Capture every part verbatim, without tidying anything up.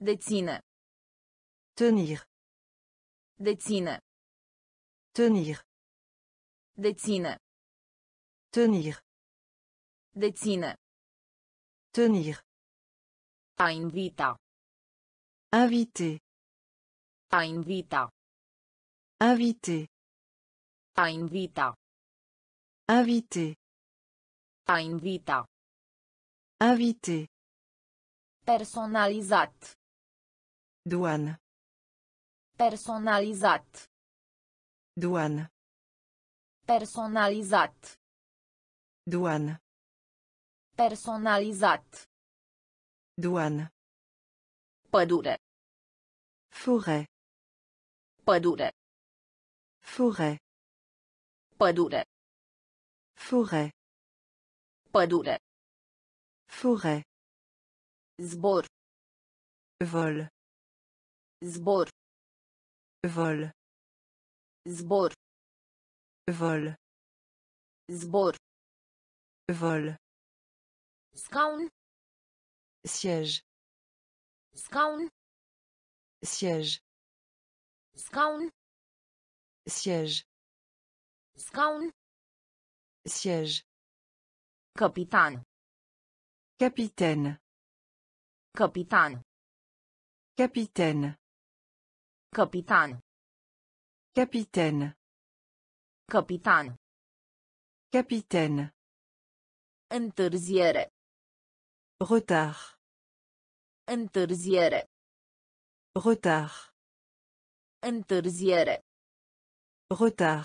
Deține. Tenir. Deține. Tenir. Deține. Tenir. Deține. Tenir. A invita. Inviter. A invita. Inviter. A invita. Inviter. A invita. Inviter. Personalizat. Douane. Personalizat. Douane. Personalizat. Douane. Personalizat. Douane. Pădure. Forêt. Pădure. Forêt. Pădure. Forêt. Pădure. Forêt. Zbor. Vol. Zbor. Vol. Zbor. Vol. Zbor. Vol. Scaun. Siège. Scaun. Siège. Scaun. Siège. Scaun. Siège. Capitan. Capitaine. Capitan. Capitaine. Capitan. Capitaine. Capitan. Capitaine. Întârziere. Retard. Întârziere. Retard. Întârziere. Retard.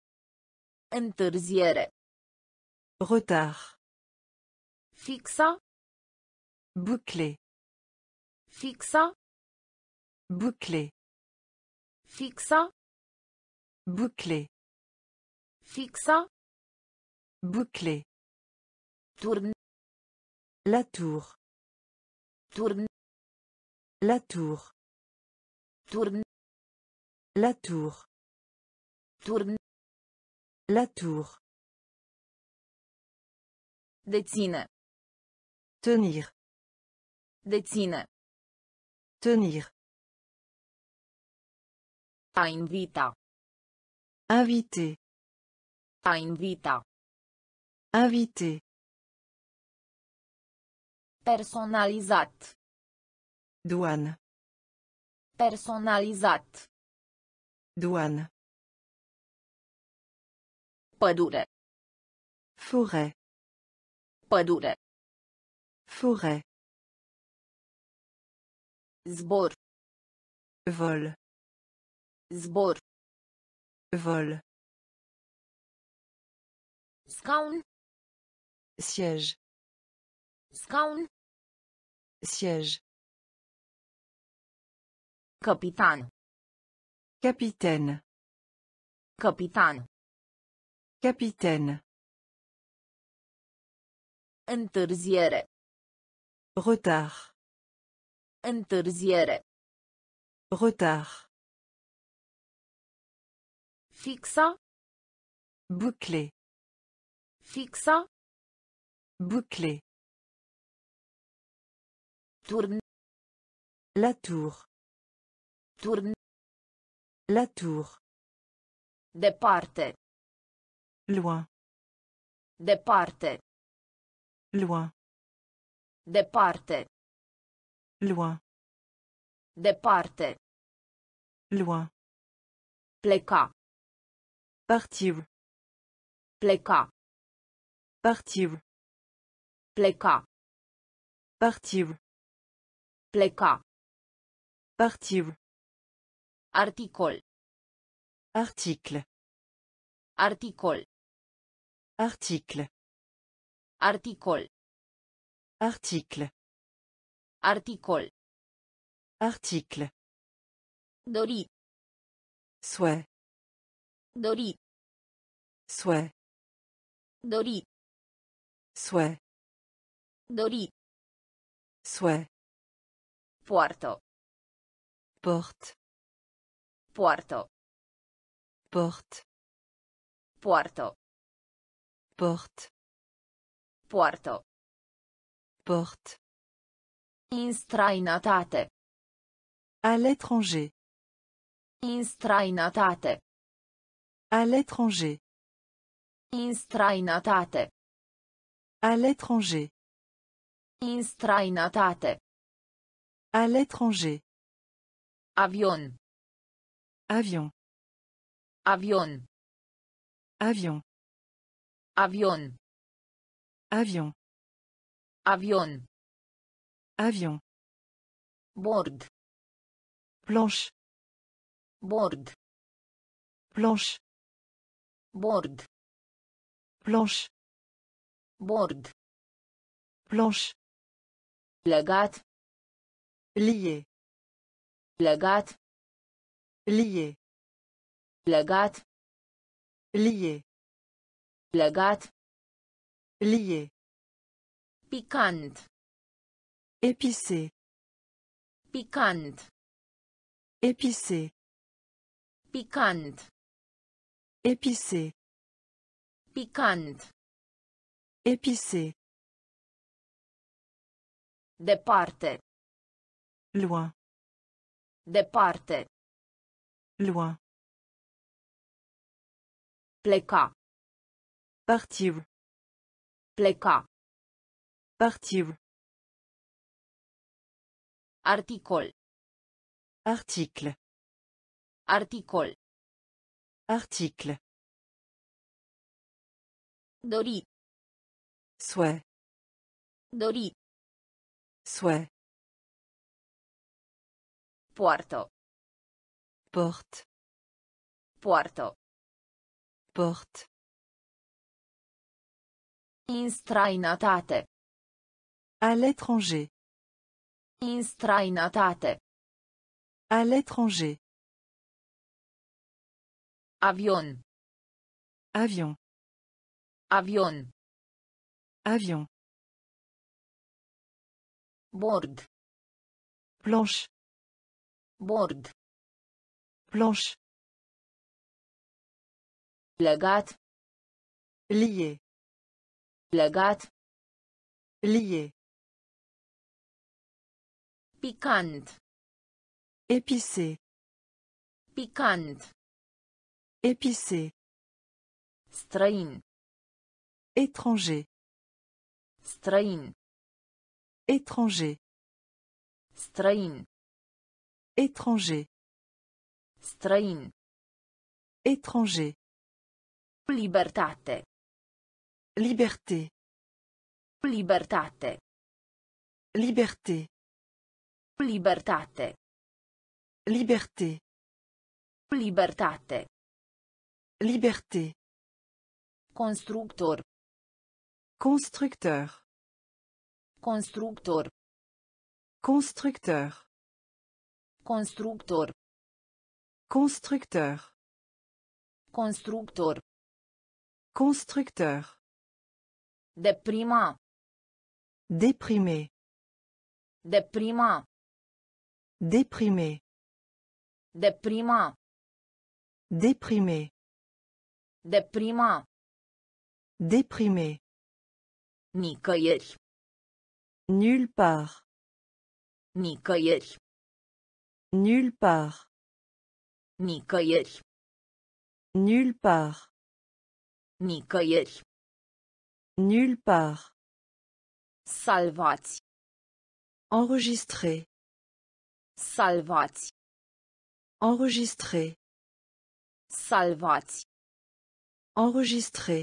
Întârziere. Retard. Fixa. Bouclé. Fixa. Bouclé. Fixa. Bouclé. Fixa. Bouclé. Turn. La tour. Turn. La tour. Turn. La tour. Turn. La tour. Deține. Tenir. Deține. Tenir. A invita. Inviter. A invita. Inviter. Personalizat. Douane. Personalizat. Douane. Pădure. Forêt. Pădure. Forêt. Zbor. Vol. Zbor. Vol. Scaun. Siège. Scaun. Siège. Capitan. Capitaine. Capitan. Capitaine. Întârziere. Retard. Întârziere. Retard. Fixa. Bouclé. Fixa. Bouclé. Turn. La tour. Turn. La tour. Departe. Loin. Departe. Loin. Departe. Loin. Departe. Loin. Pleca. Partir. Pleca. Partir. Pleca. Partir. Pleca. Partir. Articol. Article. Articol. Article. Articol. Article. Articol. Article. Dori. Souhait. Dori. Souhait. Dori. Souhait. Dori. Souhait. Poartă. Porte. Poartă. Porte. Poartă. Porte. Poartă. Porte. In străinătate. À l'étranger. In străinătate. À l'étranger. In străinătate. À l'étranger. In străinătate. À l'étranger. Avion. Avion. Avion. Avion. Avion. Avion. Avion. Avion. Bord. Planche. Bord. Planche. Bord. Planche. Bord. Planche. Legat. Lié. Legat. Lié. Legat. Lié. Legat. Lié. Picant. Épicé. Picant. Épicé. Picant. Épicé. Picant. Épicé. Departe. Loin. Departe. Loin. Pleca. Partir. Pleca. Partir. Articol. Article. Articol. Article. Dori. Souhait. Dori. Souhait. Poartă. Porte. Poartă. Porte. In străinătate. À l'étranger. In străinătate. À l'étranger. Avion. Avion. Avion. Avion. Bord. Planche. Bord. Planche. Legat. Lié. Legat. Lié. Picant. Épicé. Picant. Épicé. Străin. Étranger. Străin. Étranger. Străin. Étranger. Străin. Étranger. Libertate. Liberté. Libertate. Liberté. Libertate. Liberté. Libertate. Liberté. Constructor. Constructeur. Constructor. Constructeur. Constructor. Constructeur. Constructor. Constructeur. Deprima. Déprimé. Deprima. Déprimé. Deprima. Déprimé. Deprima. Déprimé. Nicăieri. Nulle part. Nicăieri. Nulle part. Nicăieri. Nulle part. Nicăieri. Nulle part. Salvați. Enregistré. Salvați. Enregistré. Salvați. Enregistré.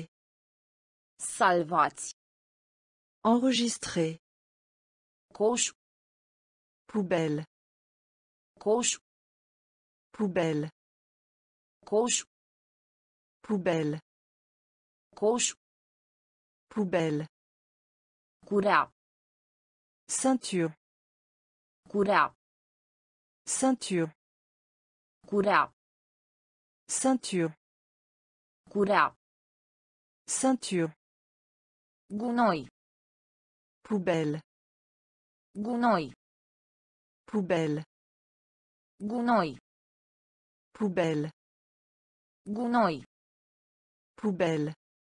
Salvați. Enregistré. Coș. Poubelle. Coș. Poubelle. Coș. Poubelle. Coș. Poubelle. Curea. Ceinture. Curea. Ceinture. Curea. Ceinture. Curea. Ceinture. Gunoi. Poubelle. Gunoi. Poubelle. Gunoi. Poubelle. Gunoi. Poubelle.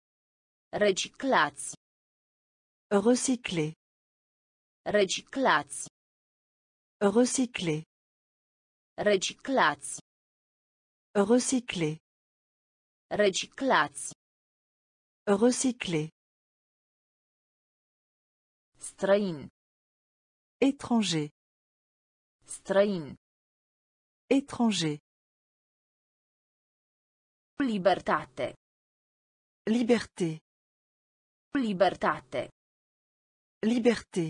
Reciclați. Recycler. Reciclați. Recycler. Reciclați. Recycler. Reciclați. Recycler. Străin. Étranger. Străin. Étranger. Libertate. Liberté. Libertate. Liberté.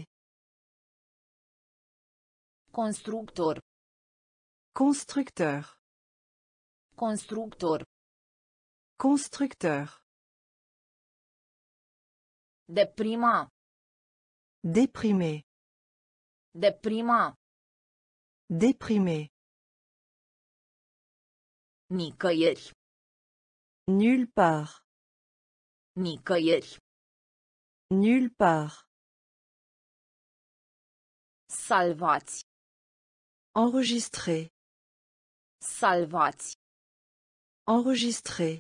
Constructor. Constructeur. Constructor. Constructeur. Deprima. Déprimé. Deprima. Déprimé. Nicăieri. Nulle part. Nicăieri. Nulle part. Salvați. Enregistrer. Salvați. Enregistrer.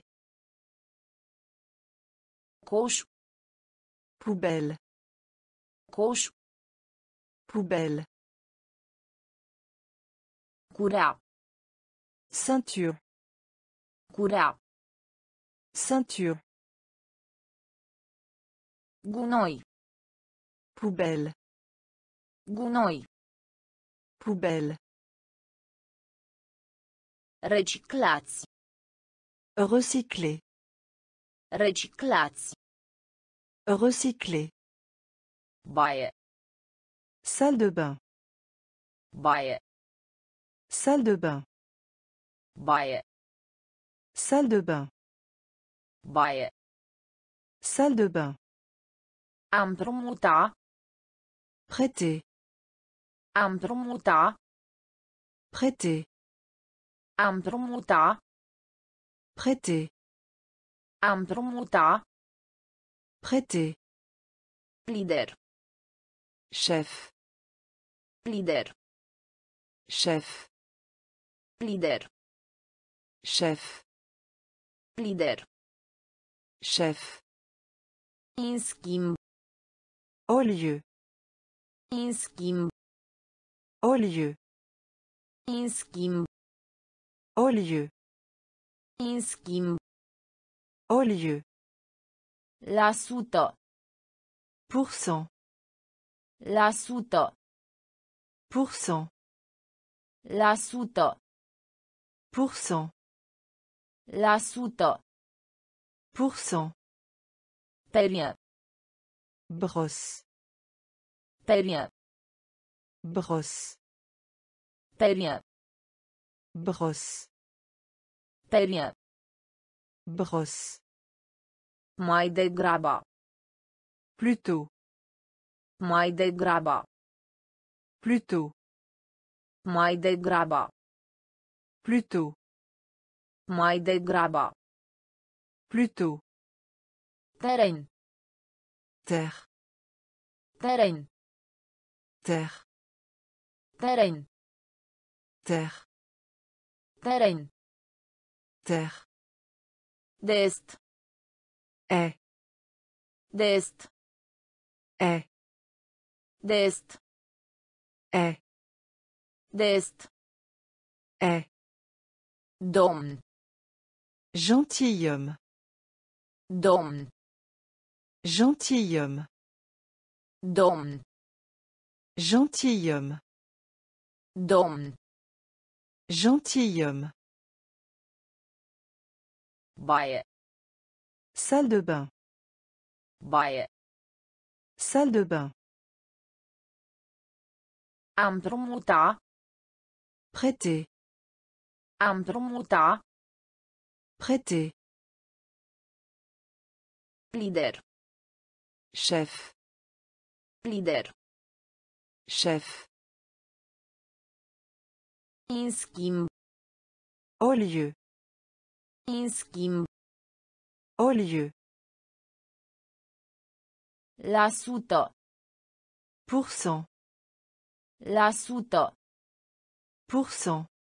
Coș. Poubelle. Coș. Poubelle. Curea. Ceinture. Curea. Ceinture. Gunoi. Poubelle. Gunoi. Poubelle. Reciclați. Recycler. Reciclați. Recycler. Baie. Salle de bain. Baie. Salle de bain. Baie. Salle de bain. Baie. Salle de bain. A împrumuta. Prêter. A împrumuta. Prêter. A împrumuta. Prêter. A împrumuta. Prêter. Lider. Chef. Lider. Chef. Lider. Chef. Lider. Chef. În schimb. Au lieu. În schimb. Au lieu. În schimb. Au lieu. În schimb. Au lieu. La sută. Pourcent. La sută. Pourcent. La sută. Pourcent. La sută. Pourcent. Perie. Brosse. Perie. Brosse. Perie. Brosse. Perie. Brosse. Mai degrabă. Plutôt. Mai degrabă. Plutôt. Mai degrabă. Plutôt. Mai degrabă. Plutôt. Teren. Terre. Teren. Terre. Teren. Terre. Teren. Terre. Dest. Est. Dest. Est. Dest. Est. Dest. Est. Domn. Gentilhomme. Domn. Gentilhomme. Domn. Gentilhomme. Domn. Gentilhomme. Baie. Salle de bain. Baie. Salle de bain. A împrumuta. Prêter. A împrumuta. Prêter. Lider. Chef. Lider. Chef. În schimb. Au lieu. În schimb. Au lieu. La sută. Pourcent. La sută. Pourcent.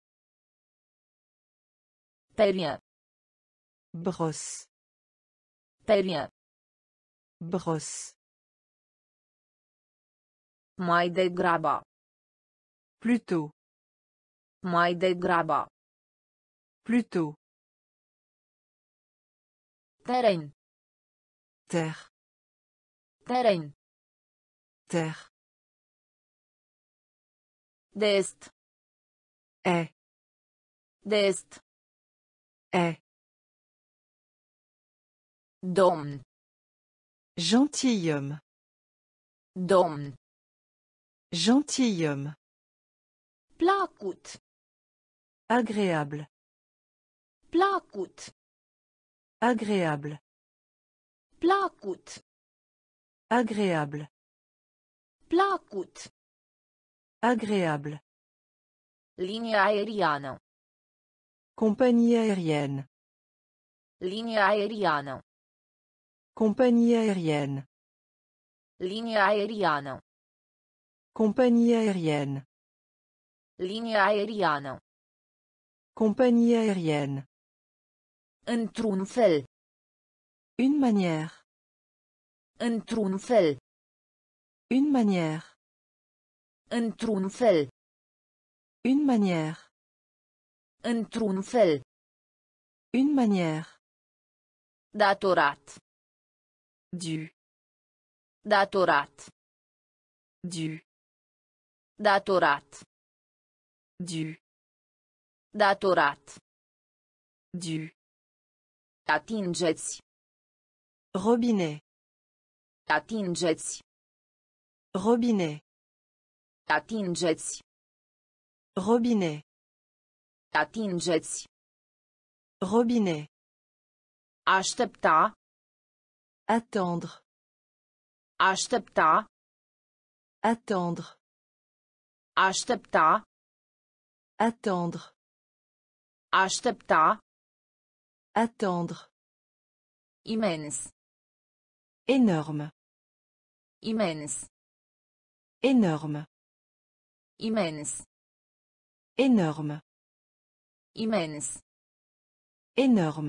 Perie. Brosse. Perie. Brosse. Mai degrabă. Plutôt. Mai degrabă. Plutôt. Teren. Terre. Teren. Terre. De est. Est. De est. Est. Domn. Gentilhomme. Domn. Gentilhomme. Placut. Agréable. Placut. Agréable. Placut. Agréable. Placut. Agréable. Linie aeriană. Compagnie aérienne. Linie aeriană. Compagnie aérienne. Linie aeriană. Compagnie aérienne. Linie aeriană. Compagnie aérienne. Într-un fel. Une manière. Într-un fel. Une manière. Într-un fel. Une manière. Într-un fel. Une manière. Datorat. Du. Datorat. Du. Datorat. Du. Datorat. Du. Atingeți. Robinet. Atingeți. Robinet. Atingeți. Robinet. Atingeți. Robinet. Aștepta. Attendre. Aștepta. Attendre. Aștepta. Attendre. Aștepta. Attendre. Imens. Énorme. Imens. Énorme. Imens. Énorme. Imens. Énorme.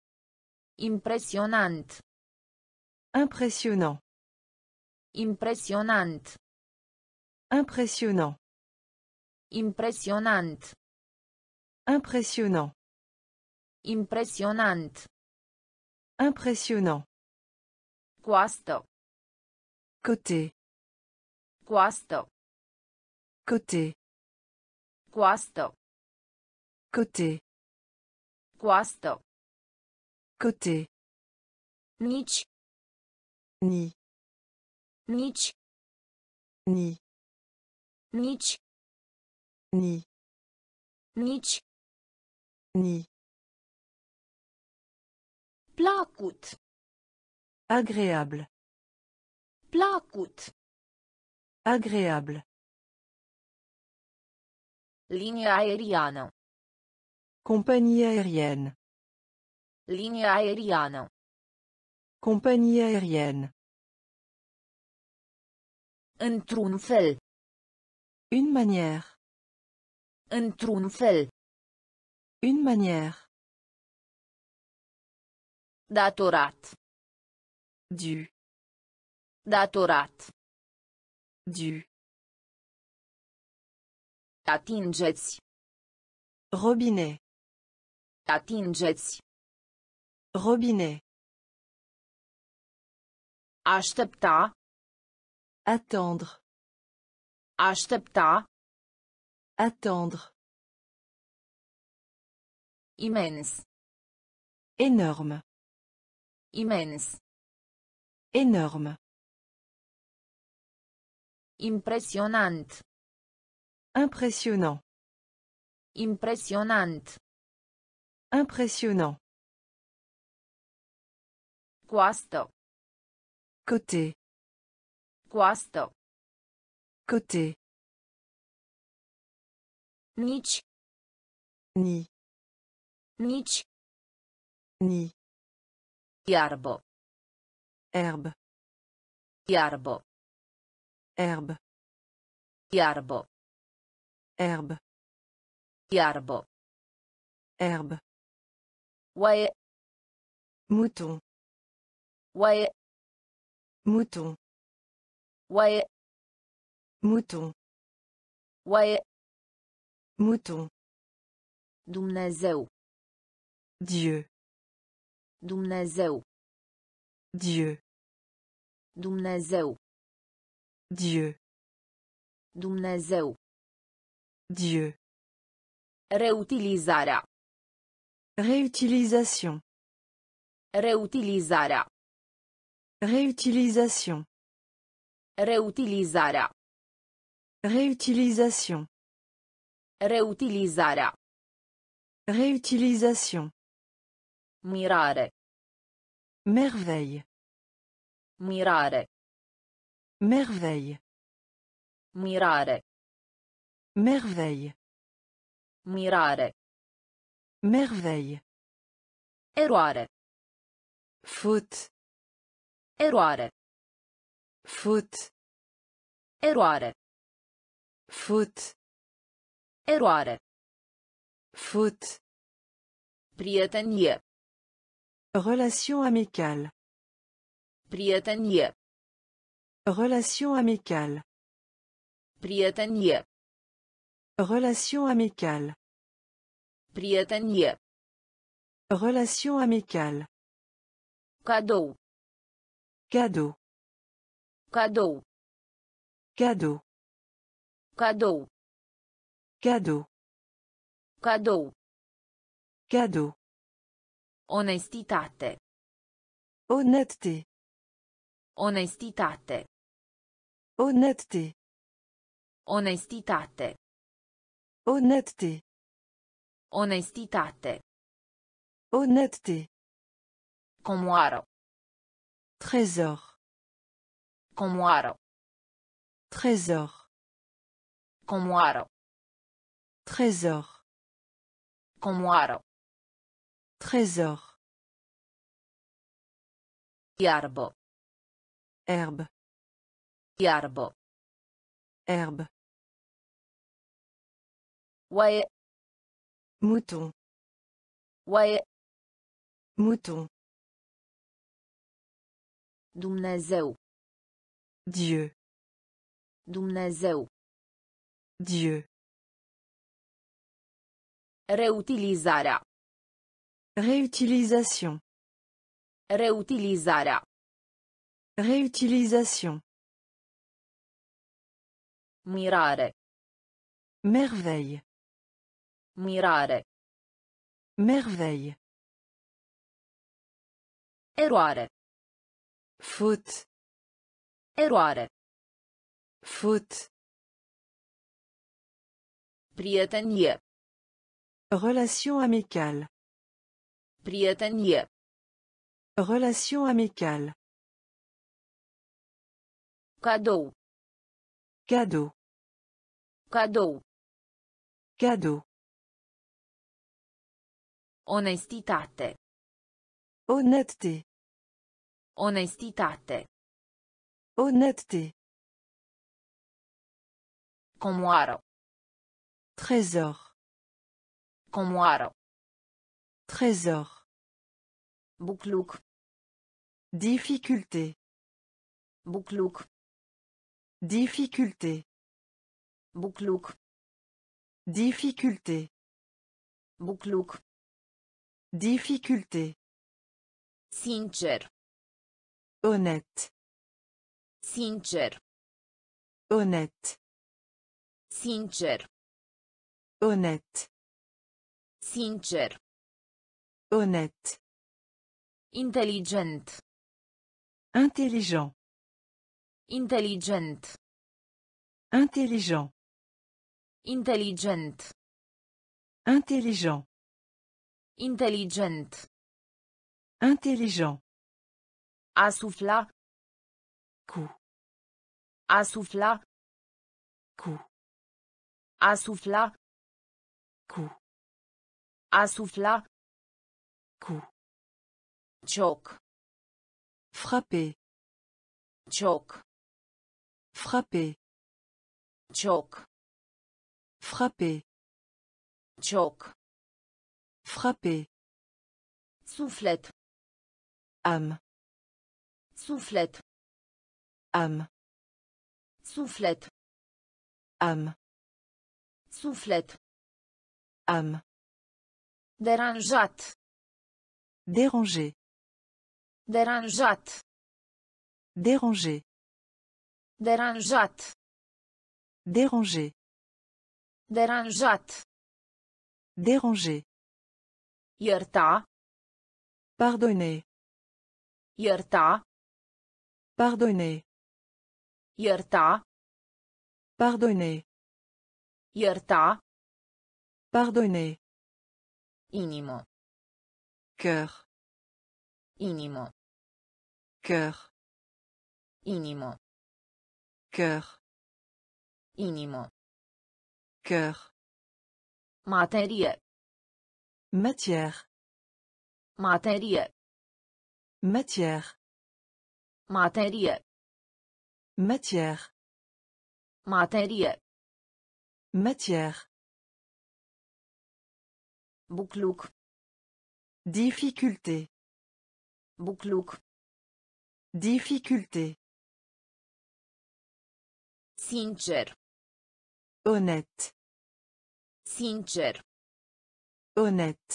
Impresionant. Impressionnant. Impresionant. Impressionnant. Impresionant. Impressionnant. Impresionant. Impressionnant. Coastă. Côté. Coastă. Côté. Coastă. Côté. Coastă. Côté. Nici. Ni. Nici. Ni. Nici. Ni. Nici. Ni. Placut. Agréable. Placut. Agréable. Linie aeriană. Compagnie aérienne. Linie aeriană. Compagnie aérienne. Într-un fel. Une manière. Într-un fel. Une manière. Datorat. Du. Datorat. Du. Atingeți. Robinet. Atingeți. Robinet. Aștepta. Attendre. Aștepta. Attendre. Imens. Énorme. Imens. Énorme. Impresionant. Impressionnant. Impresionant. Impressionnant. Coastă. Côté. Coastă. Côté. Nici. Ni. Nici. Ni. Iarbă. Herbe. Iarbă. Herbe. Iarbă. Herbe. Iarbă. Herbe. Oaie. Mouton. Oaie. Mouton. Oaie. Mouton. Oaie. Mouton. Dumnezeu. Dieu, Dumnezeu. Dieu, Dumnezeu. Dieu, Dumnezeu. Dieu. Reutilizarea. Réutilisation, Reutilizarea. réutilisation, Reutilizarea. réutilisation, Reutilizarea. réutilisation. Mirare. Merveille, Mirare. merveille, Mirare. merveille, Mirare. merveille. Eroare. Faute, Eroare. faute, Eroare. faute, Eroare. faute. Prietenie. Relation amicale, Prietenie. relation amicale, Prietenie. relation amicale, Prietenie. relation amicale. Cadou. Cadeau, Cadou. cadeau, Cadou. cadeau, Cadou. cadeau. Onestitate. Honnêteté, Onestitate. honnêteté, Onestitate. honnêteté, Onestitate. honnêteté. Comoară. Trésor, Comoară. trésor, Comoară. trésor, Comoară. trésor. Iarbă. Herbe, Iarbă. herbe. Oaie. Mouton, Oaie. mouton. Dumnezeu. Dieu, Dumnezeu. Dieu. Reutilizarea. Réutilisation, Reutilizarea. réutilisation. Mirare. Merveille, Mirare. merveille. Eroare. Faute, Eroare. faute. Prietenie. Relation amicale, Prietenie. relation amicale. Cadou. Cadeau, Cadou. cadeau. Onestitate. Honnêteté, Onestitate. honnêteté. Comoară. Trésor, Comoară. trésor. Bucluc. Difficulté, Bucluc. difficulté, Bucluc. difficulté, Bucluc. difficulté. Sincer. Honnête, Sincer. honnête, Sincer. honnête, Sincer. honnête. Inteligent. Intelligent, Inteligent. intelligent, Inteligent. intelligent, Inteligent. intelligent. Asufla. Coup, Asufla. coup, Asufla. coup, Asufla. coup. Cioc. Frapper, Cioc. frapper, Cioc. frapper, Cioc. frapper. Suflet. Âme, Suflet. âme, Suflet. âme, Suflet. âme. Deranjat. Déranger. Deranjat. Déranger. Deranjat. Déranger. Deranjat. Déranger. Ierta. Pardonner. Ierta. Pardonner. Ierta. Pardonner. Ierta. Pardonner. Inimo. Cœur. Inimo. Cœur. Inimo. Cœur. Inimo. Cœur. Materie. Matière. Materie. Matière. Materie. Matière. Materie. Matière. Bucluc. Difficulté. Bucluc. Difficulté. Sincer. Honnête. Sincer. Honnête.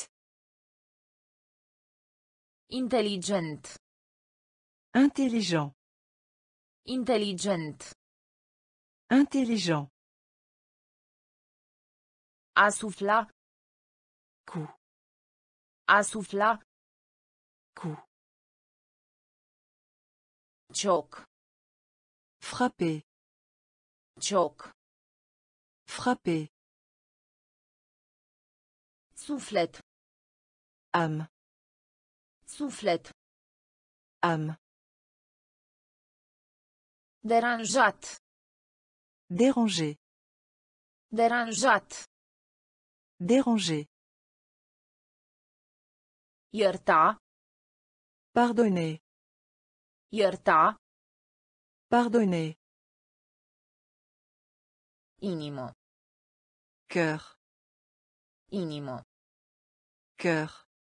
Intelligent. Intelligent. Intelligent. Intelligent. Asufla. Coup. Asufla. Coup. Cioc. Frapper. Cioc. Frapper. Suflet. Âme. Suflet. Âme. Deranjat. Déranger. Deranjat. Déranger. Ierta. Pardonner. Ierta. Pardonner. Inimo. Cœur. Inimo. Cœur.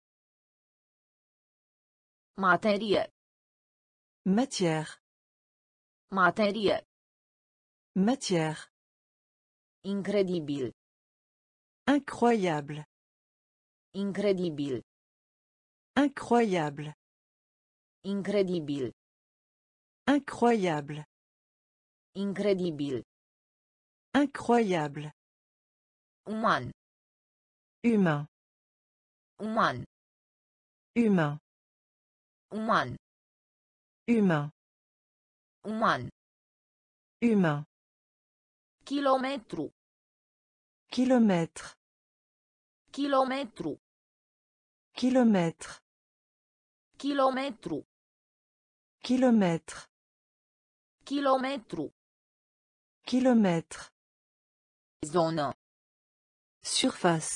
Materie. Matière. Materie. Matière. Incredibil. Incroyable. Incredibil. Incroyable. Incredibil. Incroyable. Incredibil. Incroyable. Uman. Humain. Uman. Humain. Uman. Humain. Uman. Humain. Kilometru. Kilomètre. Kilometru. Kilomètre. Kilometru. Kilomètre. Kilometru. Kilomètre. Zonă. Surface.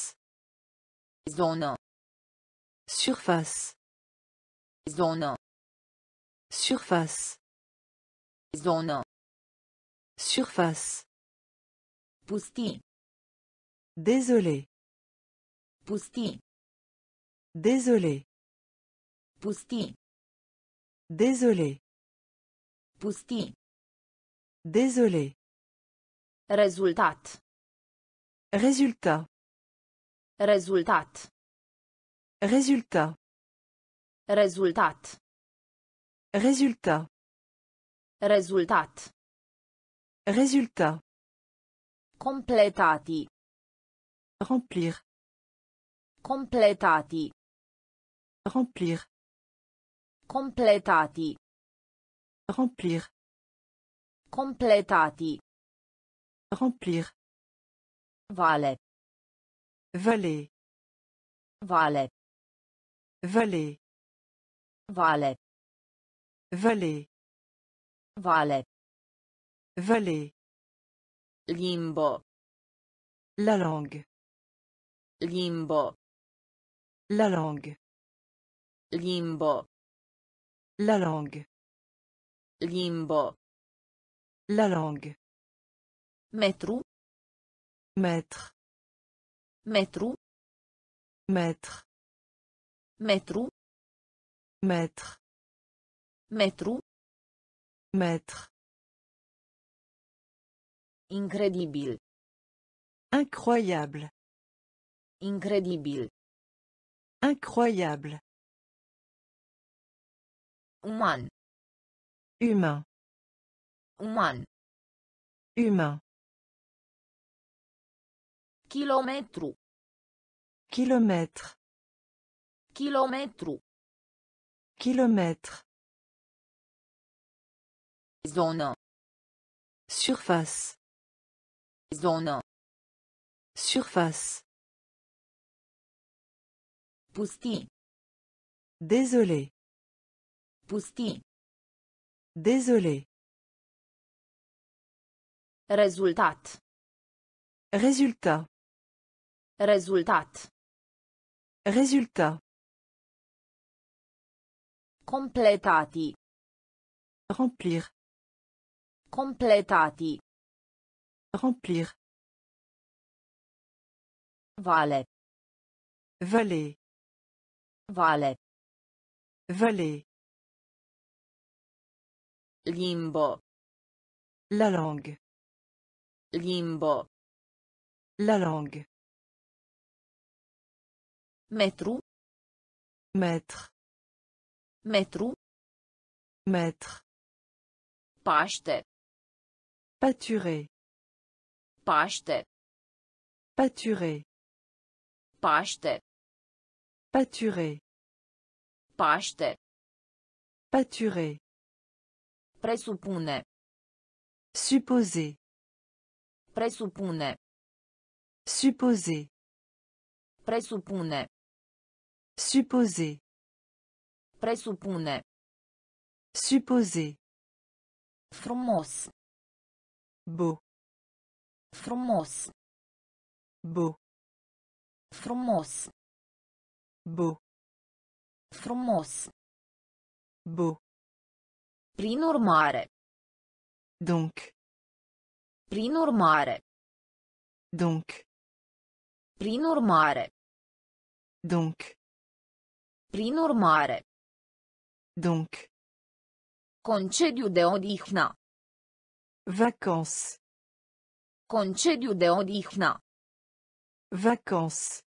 Zonă. Surface. Zonă. Surface. Zonă. Surface. Pustii. Désolé. Pustii. Désolé. Pustii. Désolé. Pustii. Désolé. Rezultat. Résultat. Rezultat. Résultat. Rezultat. Résultat. Rezultat. Résultat. Completati. Remplir. Completati. Remplir. Completati. Remplir. Completati. Remplir. Vale. Vallée. Vale. Vallée. Vale. Vallée. Vale. Vallée. Limbo. La langue. Limbo. La langue. Limbo. La langue. Limbo. La langue. Metru. Maître. Metru. Maître. Metru. Maître. Metru. Maître. Incredibil. Incroyable. Incredibil. Incroyable. Uman. Humain. Uman. Humain. Kilometru. Kilomètre. Kilometru. Kilomètre. Zonă. Surface. Zonă. Surface. Pustii. Désolé. Pustii. Désolé. Rezultat. Résultat. Rezultat. Résultat. Completati. Remplir. Completati. Remplir. Vale. Vallée. Vale. Vallée. Limbo. La langue. Limbo. La langue. Metru. Mètre. Metru. Mètre. Paște. Pâturer. Paște. Pâturer. Paște. Pâturer. Paște. Pâturer. Presupune. Supposer. Presupune. Supposer. Presupune. Supposer. Presupune. Supposer. Frumos. Beau. Frumos. Beau. Frumos. Beau. Frumos. Beau. Prin urmare. Donc. Prin urmare. Donc. Prin urmare. Donc. Prin urmare. Donc. Concediu de odihnă. Vacances. Concediu de odihnă. Vacances.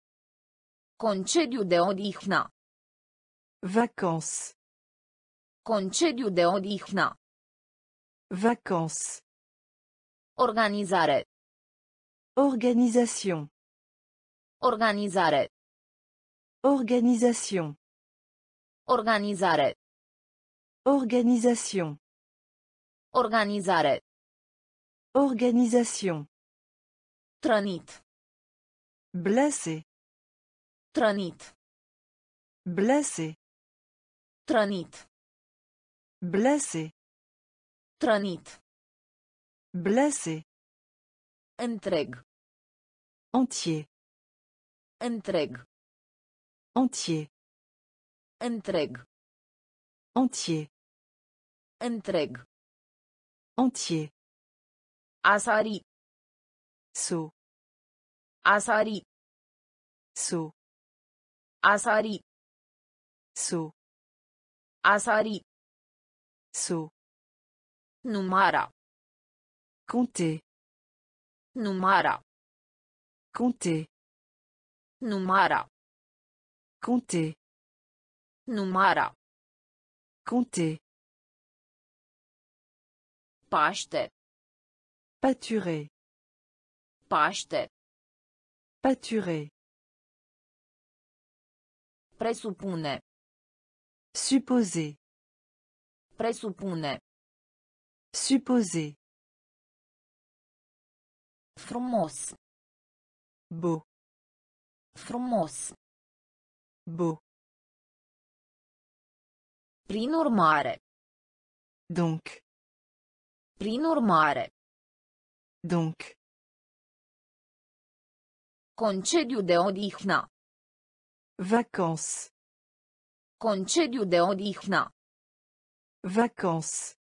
Concediu de odihnă. Vacances. Concediu de odihnă. Vacances. Organizare. Organisation. Organizare. Organisation. Organizare. Organisation. Organizare. Organisation. Trănit. Blessé. Trănit. Blessé. Trănit. Blessé. Trănit. Blessé. Întreg. Entier. Întreg. Entier. Întreg. Entier. Întreg. Entier. Asari. Saut. Asari. Saut. Asari. Saut. Asari. Saut. Numara. Compter. Numara. Compter. Numara. Compter. Numara. Compter. Paște. Pâturer. Paște. Pâturer. Presupune. Supposer. Presupune. Supposer. Frumos. Beau. Frumos. Beau. Prin urmare. Donc. Prin urmare. Donc. Concediu de odihnă. Vacances. Concediu de odihnă. Vacances.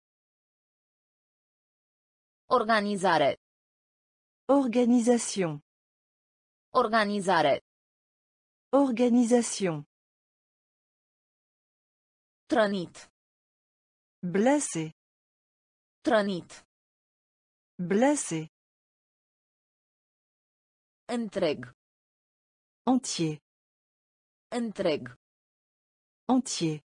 Organizare. Organisation. Organizare. Organisation. Trănit. Blessé. Trănit. Blessé. Întreg. Entier. Întreg. Entier.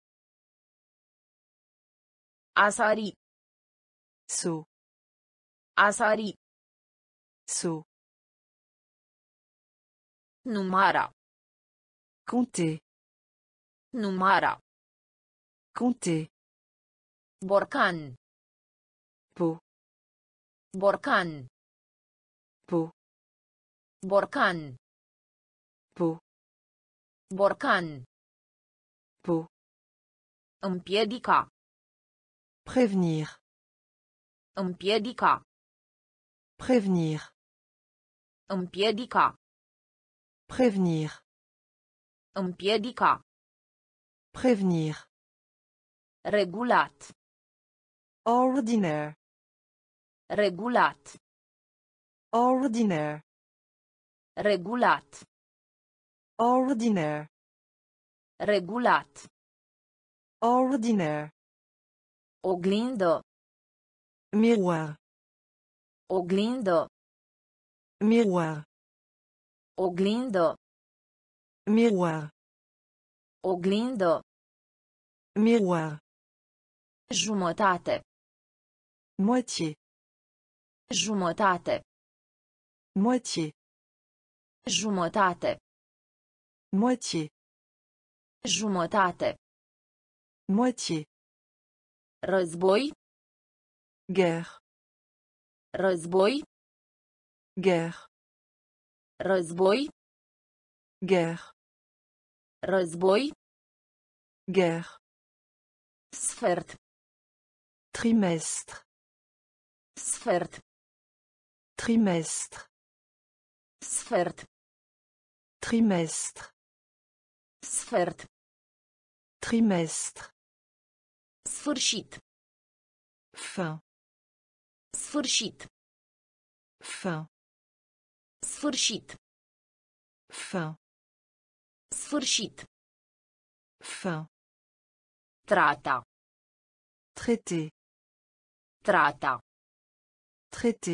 A sari. Saut. A sari. Saut. Numara. Compter. Numara. Compter. Borcan. Peau. Borcan. Peau. Borcan. Peau. Borcan. Peau. Împiedica. Prévenir. Împiedica. Prévenir. Împiedica. Prévenir. Împiedica. Prévenir. Regulat. Ordinaire. Regulat. Ordinaire. Regulat. Ordinaire. Regulat. Ordinaire. Oglindă. Miroir. Oglindă. Miroir. Oglindă. Miroir. Oglindă. Miroir. Jumătate. Moitié. Jumătate. Moitié. Jumătate. Moitié. Jumătate. Moitié. Război. Guerre. Război. Guerre. Război. Guerre. Război. Guerre. Sfert. Trimestre. Sfert. Trimestre. Sfert. Trimestre. Sfert. Trimestre. Sfârșit. Fin. Sfârșit. Fin. Sfârșit. Fin. Sfârșit. Fin. Trata. Traité. Trata. Traité.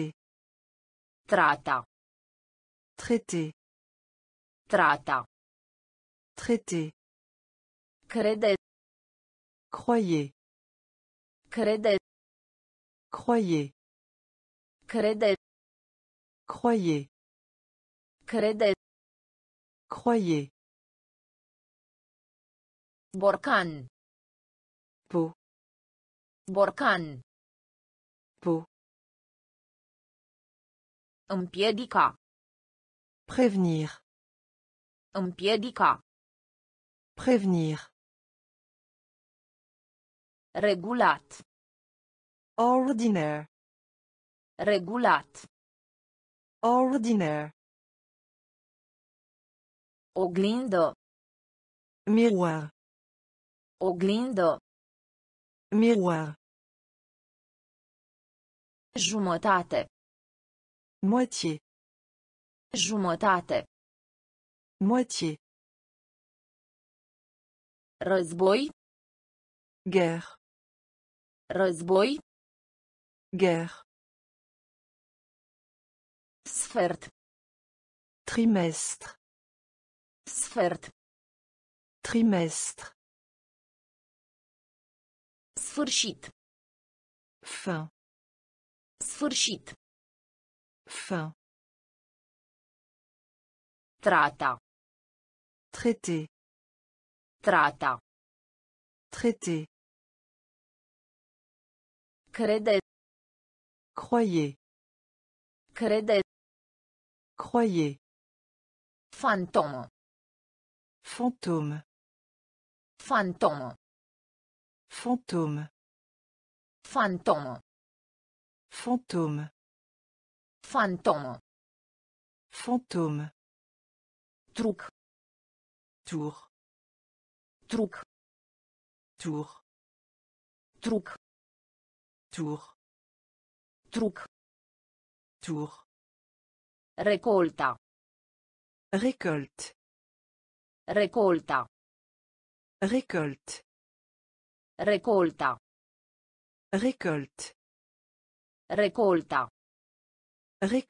Trata. Traité. Trata. Traité. Crede. Croyez. Crede. Croyez. Crede. Croyez. Crede. Croyez. Borcan. Peau. Borcan. Peau. Împiedica. Prévenir. Împiedica. Prévenir. Regulat. Ordinaire. Regulat. Ordinaire. Oglindă. Miroir. Oglindă. Miroir. Jumătate. Moitié. Jumătate. Moitié. Război. Guerre. Război. Guerre. Sfert. Trimestre. Sfert. Trimestre. Sfârșit. Fin. Sfârșit. Fin. Trata. Traité. Trata. Traité. Crede. Croyez. Crede. Croyez. Fantomă. Fantôme. Fantomă. Fantôme. Fantomă. Fantôme. Fantomă. Fantôme. Truc. Tour. Truc. Tour. Truc. Tour. Truc. Tour. Recolta. Récolte. Recolta. Récolte. Recolta. Récolte. Recolta.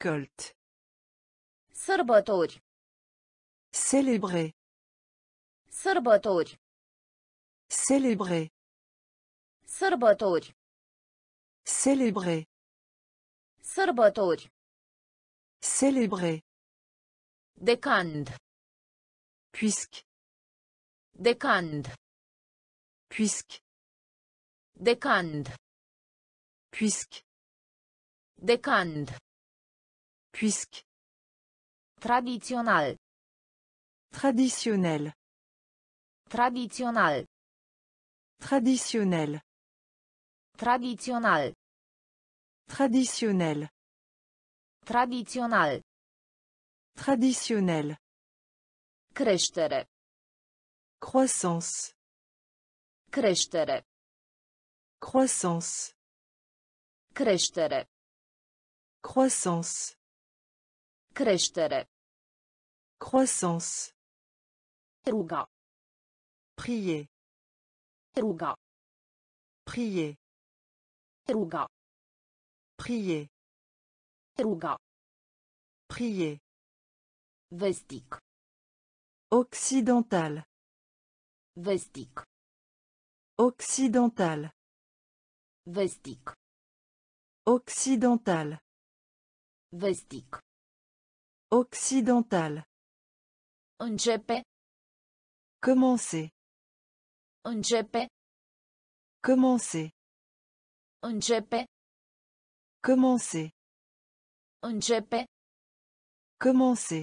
Récolte. Sărbători. Célébrer. Sărbători. Célébrer. Sărbători. Célébrer. Sărbători. Célébrer. Decand. Puisque. Decand. Puisque. Decand. Puisque. Decand. Puisque. Tradițional. Traditionnel. Tradițional. Traditionnel. Tradițional. Traditionnel. Tradițional. Traditionnel. Creștere. Croissance. Creștere. Croissance. Creștere. Croissance. Creștere. Croissance. Ruga. Prier. Ruga. Prier. Ruga. Prier. Ruga. Prier. Vestic. Occidental. Vestic. Occidental. Vestic. Occidental. Vestic. Occidental. Începe. Commencer. Începe. Commencer. Începe. Commencer. Începe. Commencer.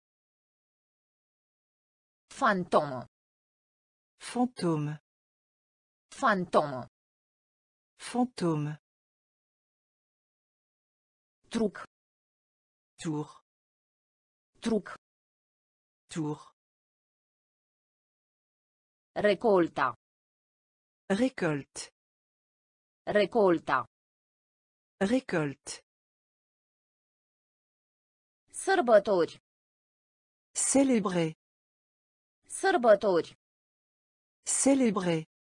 Fantomă. Fantôme. Fantomă. Fantôme. Truc. Tour. Truc. Tour. Recolta. Récolte. Recolta. Récolte. Sărbători. Célébrer. Sărbători. Célébrer.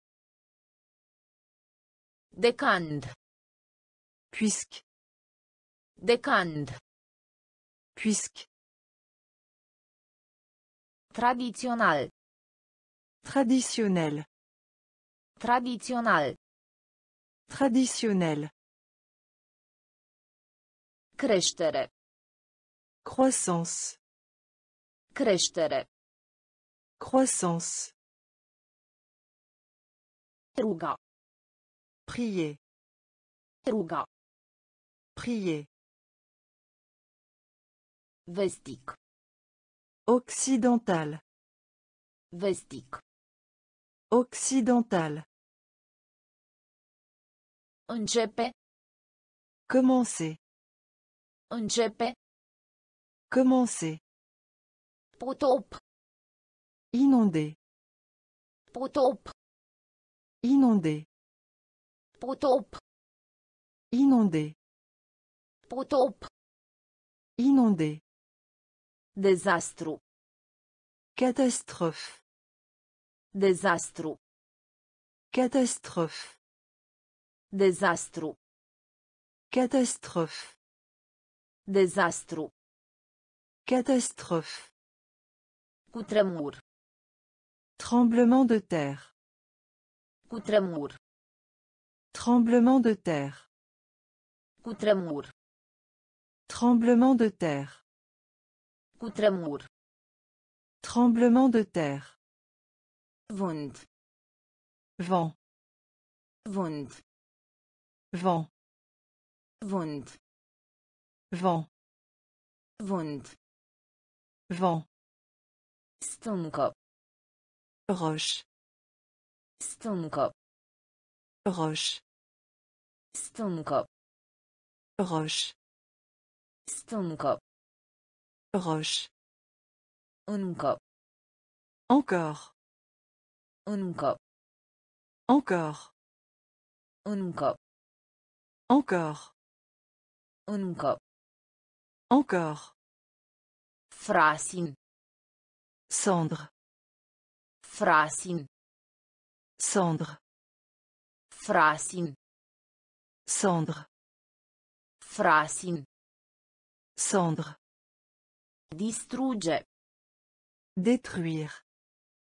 Decand. Puisque. Decand. Puisque. Tradițional. Traditionnel. Tradițional. Traditionnel. Creștere. Croissance. Creștere. Croissance. Ruga. Prier. Ruga. Prier. Vestic. Occidental. Vestic. Occidental. Începe. Commencer. Începe. Commencer. Potop. Inonder. Potop. Inonder. Potop. Inonder. Potop. Inonder. Dezastru. Catastrophe. Dezastru. Catastrophe. Dezastru. Catastrophe. Dezastru. Catastrophe. Cutremur. Tremblement de terre. Cutremur. Tremblement de terre. Cutremur. Tremblement de terre. Cutremur. Tremblement de terre. Vânt. Vent. Vânt. Vent. Vânt. Vent. Vânt. Vent. Stâncă. Roche. Stâncă. Roche. Stâncă. Roche. Stâncă. Roche. Încă. Encore. Încă. Encore. Încă. Encore. Încă. Encore. Frasin. Cendre. Frasin. Cendre. Frasin. Cendre. Frasin. Cendre. Distruge. Détruire.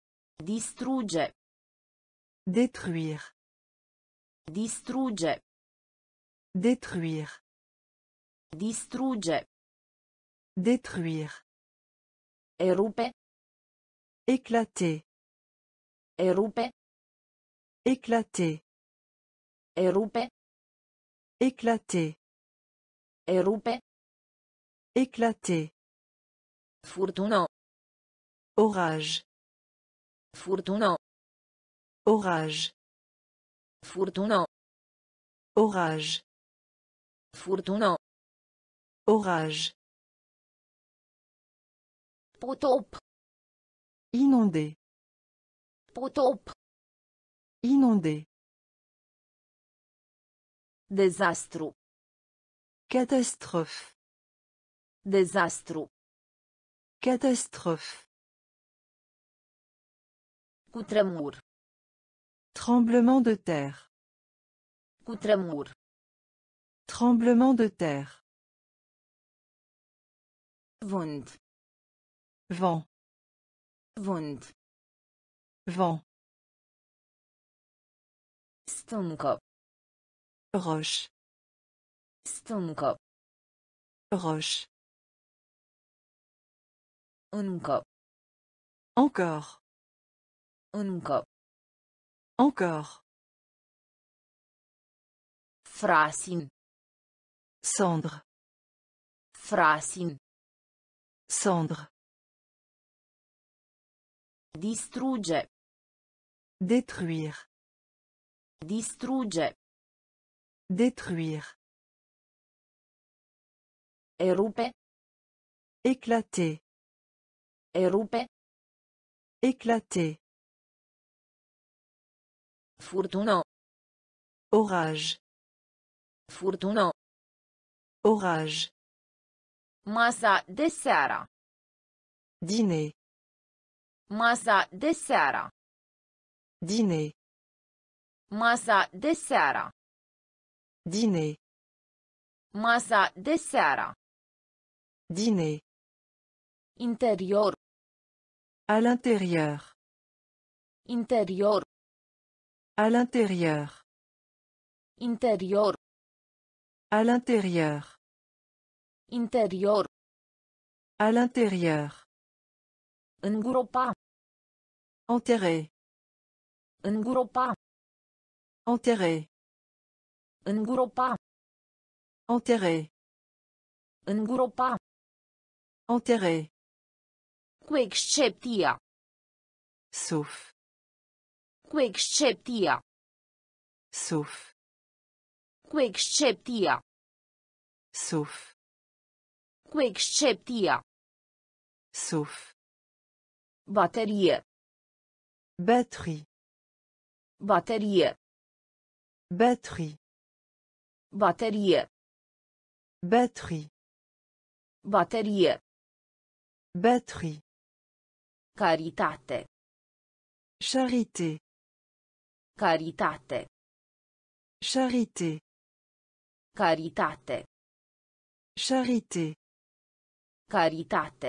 Distrugge. Détruire. Distrugge. Détruire. Distrugge. Détruire. Erupe. Éclater. Erupe. Éclater. Erupe. Éclater. Erupe. Éclater. Furtună. Orage. Furtună. Orage. Furtună. Orage. Furtună. Orage. Potop. Inondé. Potop. Inondé. Dezastru. Catastrophe. Dezastru. Catastrophe. Cutremur. Tremblement de terre. Cutremur. Tremblement de terre. Vânt. Vent. Vânt. Vent. Stâncă. Roche. Stâncă. Roche. Încă. Encore. Încă. Encore. Frasin. Cendre. Frasin. Cendre. Distrugge. Détruire. Distrugge. Détruire. Erupe. Éclater. Erupe. Éclater. Furtună. Orage. Furtună. Orage. Masa de seară. Dîner. Masa de seară. Dîner. Masa de seară. Dîner. Masa de seară. Dîner. Interior. À l'intérieur. Interior. À l'intérieur. Interior. À l'intérieur. Interior. À l'intérieur. Îngropa. Enterrer. Îngropa. Enterrer. Îngropa. Enterrer. Îngropa. Enterrer. Cu excepția. Sauf. Cu excepția. Sauf. Cu excepția. Sauf. Cu excepția. Sauf. Baterie. Batterie. Baterie. Batterie. Baterie. Batterie. Baterie. Batterie. Caritate. Charité. Caritate. Charité. Caritate. Charité. Caritate.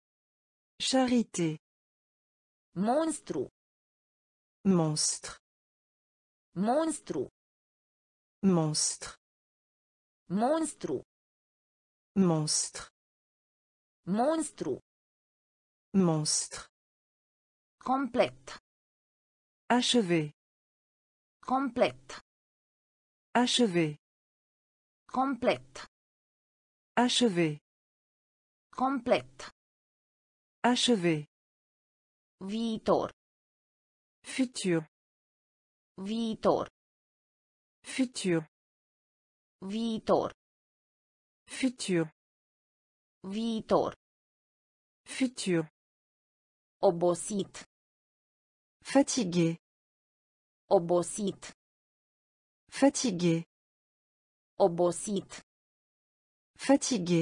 Charité. Monstru. Monstre. Monstru. Monstre. Monstru. Monstre. Monstru. Monstre. Complet. Achevé. Complet. Achevé. Complet. Achevé. Complet. Achevé. Viitor. Futur. Viitor. Futur. Viitor. Futur. Viitor. Futur. Obosit. Fatigué. Obosit. Fatigué. Obosit. Fatigué.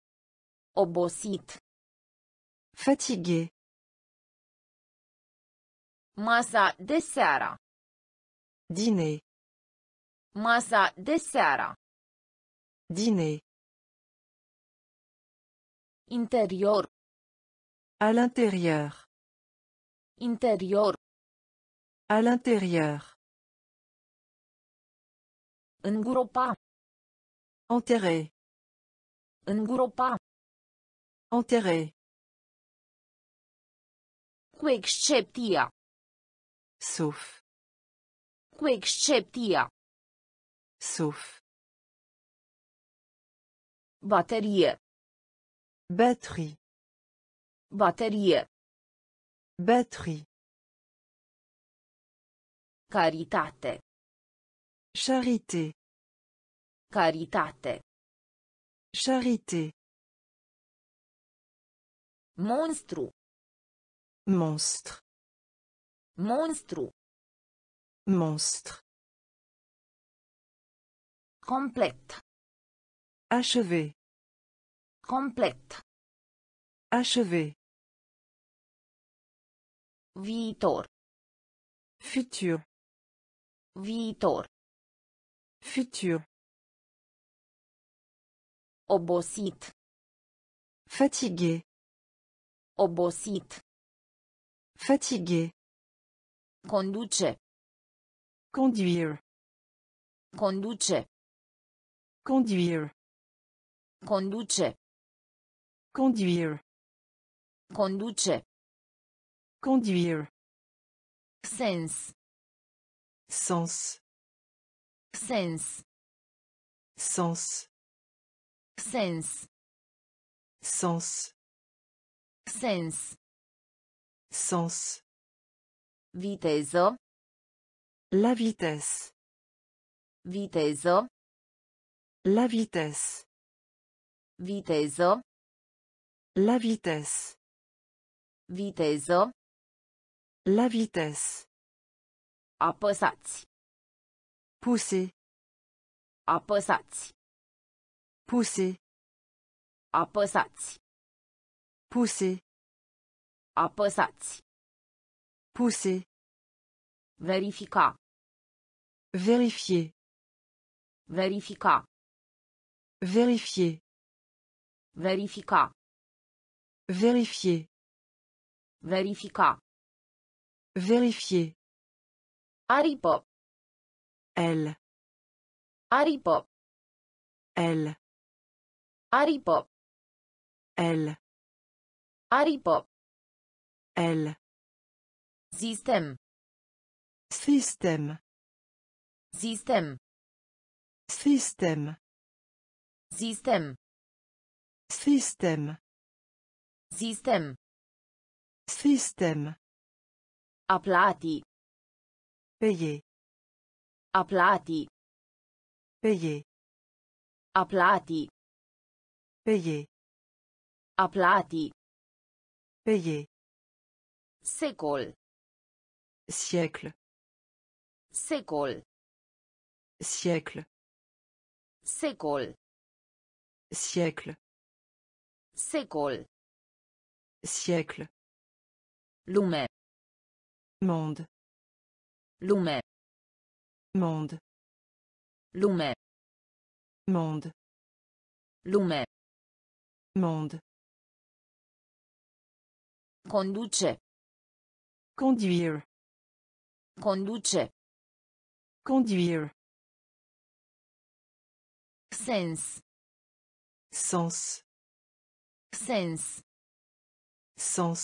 Obosit. Fatigué. Masa de seară. Dîner. Masa de seară. Dîner. Interior. À l'intérieur. Interior. À l'intérieur. Îngropa. Enterré. Îngropa. Enterré. Cu excepția. Sauf. Cu excepția. Sauf. Baterie. Batterie. Baterie. Batterie. Caritate. Charité. Caritate. Charité. Monstru. Monstre. Monstru. Monstre. Complet. Achevé. Complet. Achevé. Viitor. Futur. Viitor. Futur. Obosit. Fatigué. Obosit. Fatigué. Conduce. Conduire. Conduce. Conduire. Conduce. Conduire. Conduce. Conduire. Sens. Sens. Sens. Sens. Sens. Sens. Sens. Sens. Viteză. La vitesse. Viteză. La vitesse. Viteză. La vitesse. Viteză. La vitesse. Apăsați. Pousser. Apăsați. Pousser. Apăsați. Pousser. Apăsați. Pousser. Verifica. Vérifier. Verifica. Vérifier. Verifica. Vérifier. Verifica. Vérifier. Aripă. Elle. Aripă. Elle. Aripă. Elle. Aripă. Elle. Sistem. Système. Sistem. Système. Sistem. Système. Sistem. Système. A plati. Payer. A plati. Payer. A plati. Payer. A plati. Payer. Secol. Siècle. Secol. Siècle. Secol. Siècle. Secol. Siècle. Lume. Monde. Lume. Monde. Lume. Monde. Lume. Monde. Conduce. Conduire. Conduce. Conduire. Sens. Sens. Sens. Sens.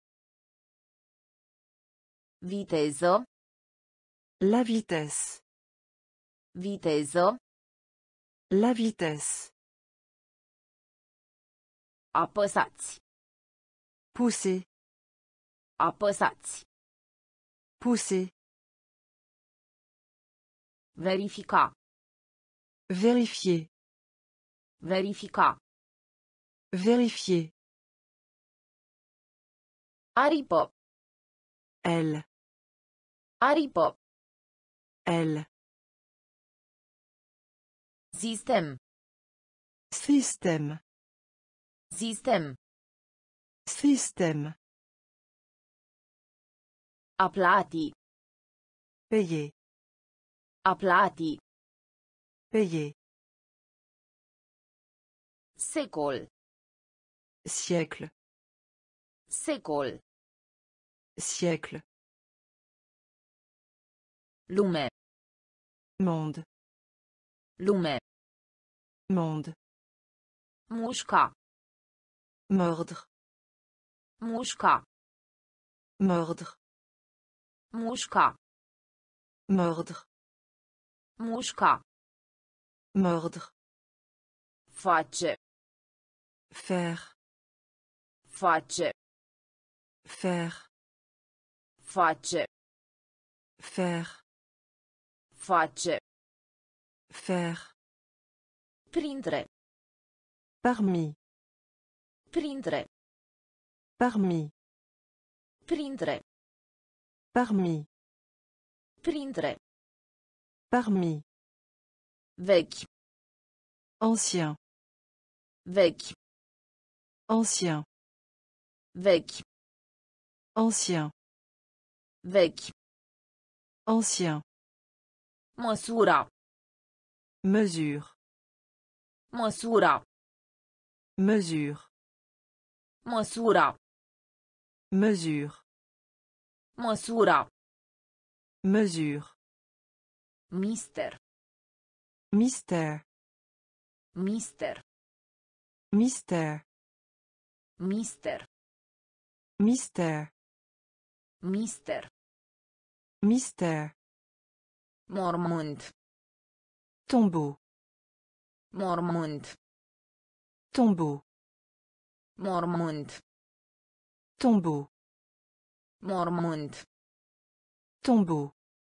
Viteză. La vitesse. Viteză. La vitesse. Apăsați. Pousser. Apăsați. Pousser. Verifica. Vérifier. Verifica. Vérifier. Aripă. Elle. Aripă. Elle. Sistem. Système. Sistem. Système. A plati. Payer. A plati. Payer. Secol. Siècle. Secol. Siècle. Lume. Monde. Lume. Monde. Mușca. Mordre. Mușca. Mordre. Mușca. Mordre. Mușca. Mordre. Face. Faire. Face. Faire. Face. Faire. Face. Faire. Printre. Parmi. Printre. Parmi. Printre. Parmi. Printre. Parmi. Vechi. Ancien. Vechi. Ancien. Vechi. Ancien. Vechi. Ancien. Măsura. Mesure. Măsura. Mesure. Măsura. Mesure. Măsura. Mesure. Mister. Mystère. Mister. Mystère. Mister. Mystère. Mister. Mystère. Mormânt. Tombeau. Mormânt. Tombeau. Mormânt. Tombeau. Mormânt. Tombeau.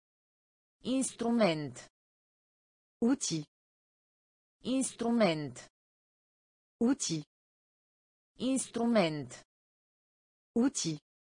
Instrument. Outil. Instrument. Outil. Instrument. Outil.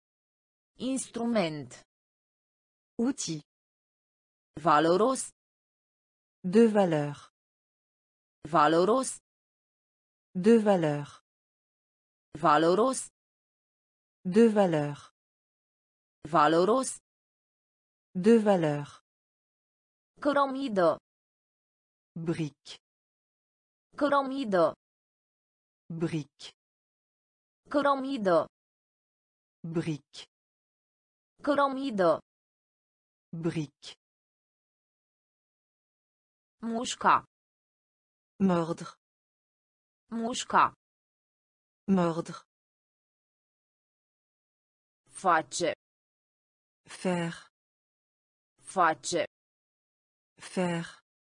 Instrument. Outil. Valoros. De valeur. Valoros. De valeur. Valoros. De valeur. Valoros. De valeur. Cărămidă. Brique. Cărămidă. Brique. Cărămidă. Brique. Cărămidă. Brique. Mușca. Mordre. Mușca. Mordre. Face. Faire. Face. Faire.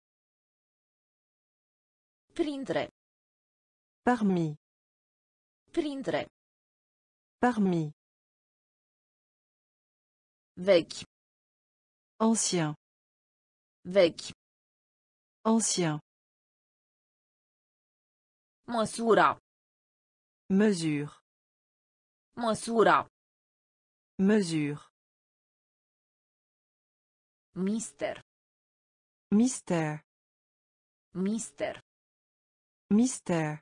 Printre. Parmi. Printre. Parmi. Vechi. Ancien. Vechi. Ancien. Măsura. Mesure. Măsura. Mesure. Mister. Mystère. Mister. Mystère.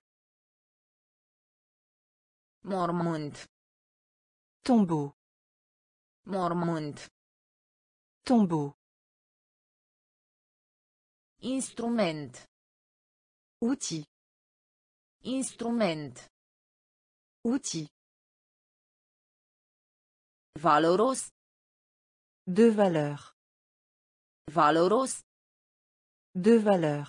Mormânt. Tombeau. Mormânt. Tombeau. Instrument. Outil. Instrument. Outil. Valoros. De valeur. Valoros. De valeur.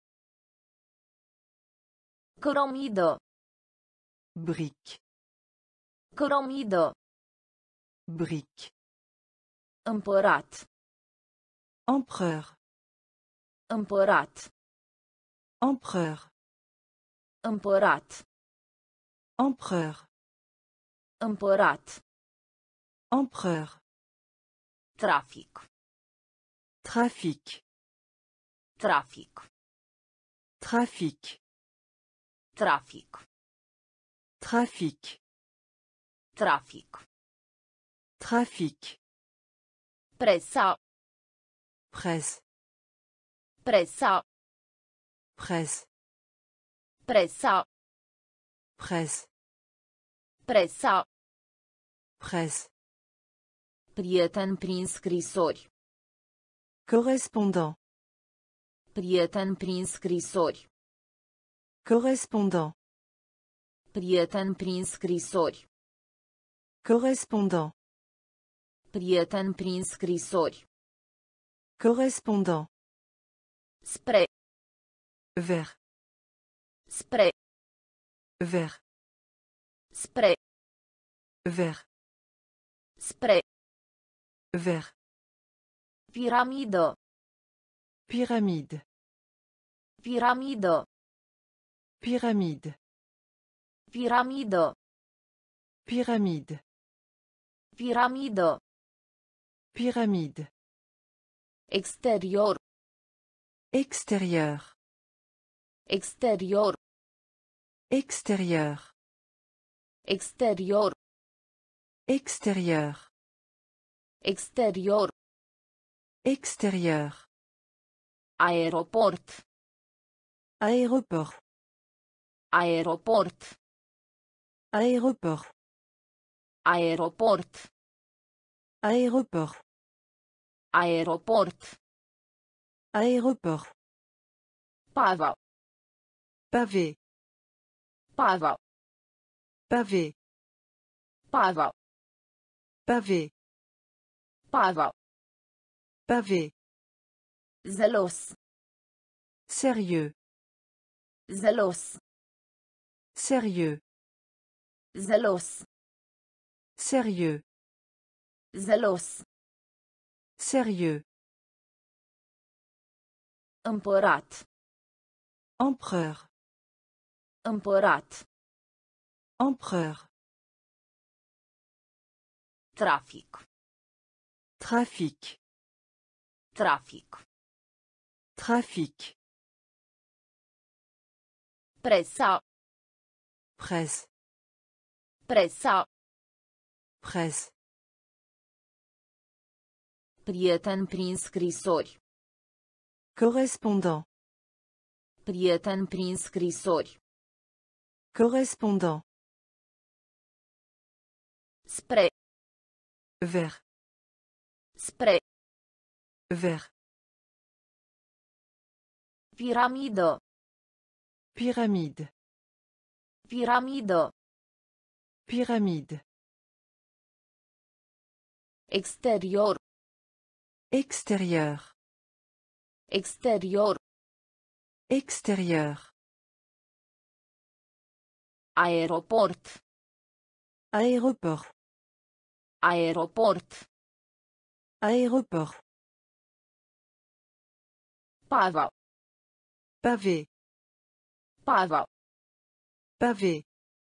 Cărămidă. Brique. Cărămidă. Brique. Împărat. Empereur. Împărat. Empereur. Împărat. Empereur. Împărat. Empereur. Trafic. Trafic. Trafic. Trafic. Trafic. Trafic. Trafic. Trafic. Presa. Presse. Presa. Presse. Presa. Presse. Presa. Presse. Prieten prin scrisori. Correspondant. Prieten prin scrisori. Correspondant. Prieten prin scrisori. Correspondant. Prieten prin scrisori. Correspondant. Spre. Vers. Spre. Vers. Spre. Vers. Spre. Vers. Piramidă. Pyramide. Piramidă. Pyramide. Piramidă. Pyramide. Piramidă. Pyramide. Exterior. Extérieur. Exterior. Extérieur. Exterior. Extérieur. Exterior. Extérieur. Aeroport. Aéroport. Aeroport. Aéroport. Aeroport. Aéroport. Aeroport. Aéroport. Pava. Pavé. Pava. Pavé. Pava. Pavé. Pava. Pavé. Zelos. Sérieux. Zelos. Sérieux. Zelos. Sérieux. Zelos. Sérieux. Împărat. Empereur. Împărat. Empereur. Trafic. Trafic. Trafic. Trafic. Presa. Presse. Presa. Presse. Prieten prin scrisori. Correspondant. Prieten prin scrisori. Correspondant. Spre. Vers. Spre. Vers. Piramidă. Pyramide. Piramidă. Pyramide. Exterior. Extérieur. Exterior. Extérieur. Aeroport. Aéroport. Aeroport. Aéroport. Pava. Pavé. Pava. Pavé.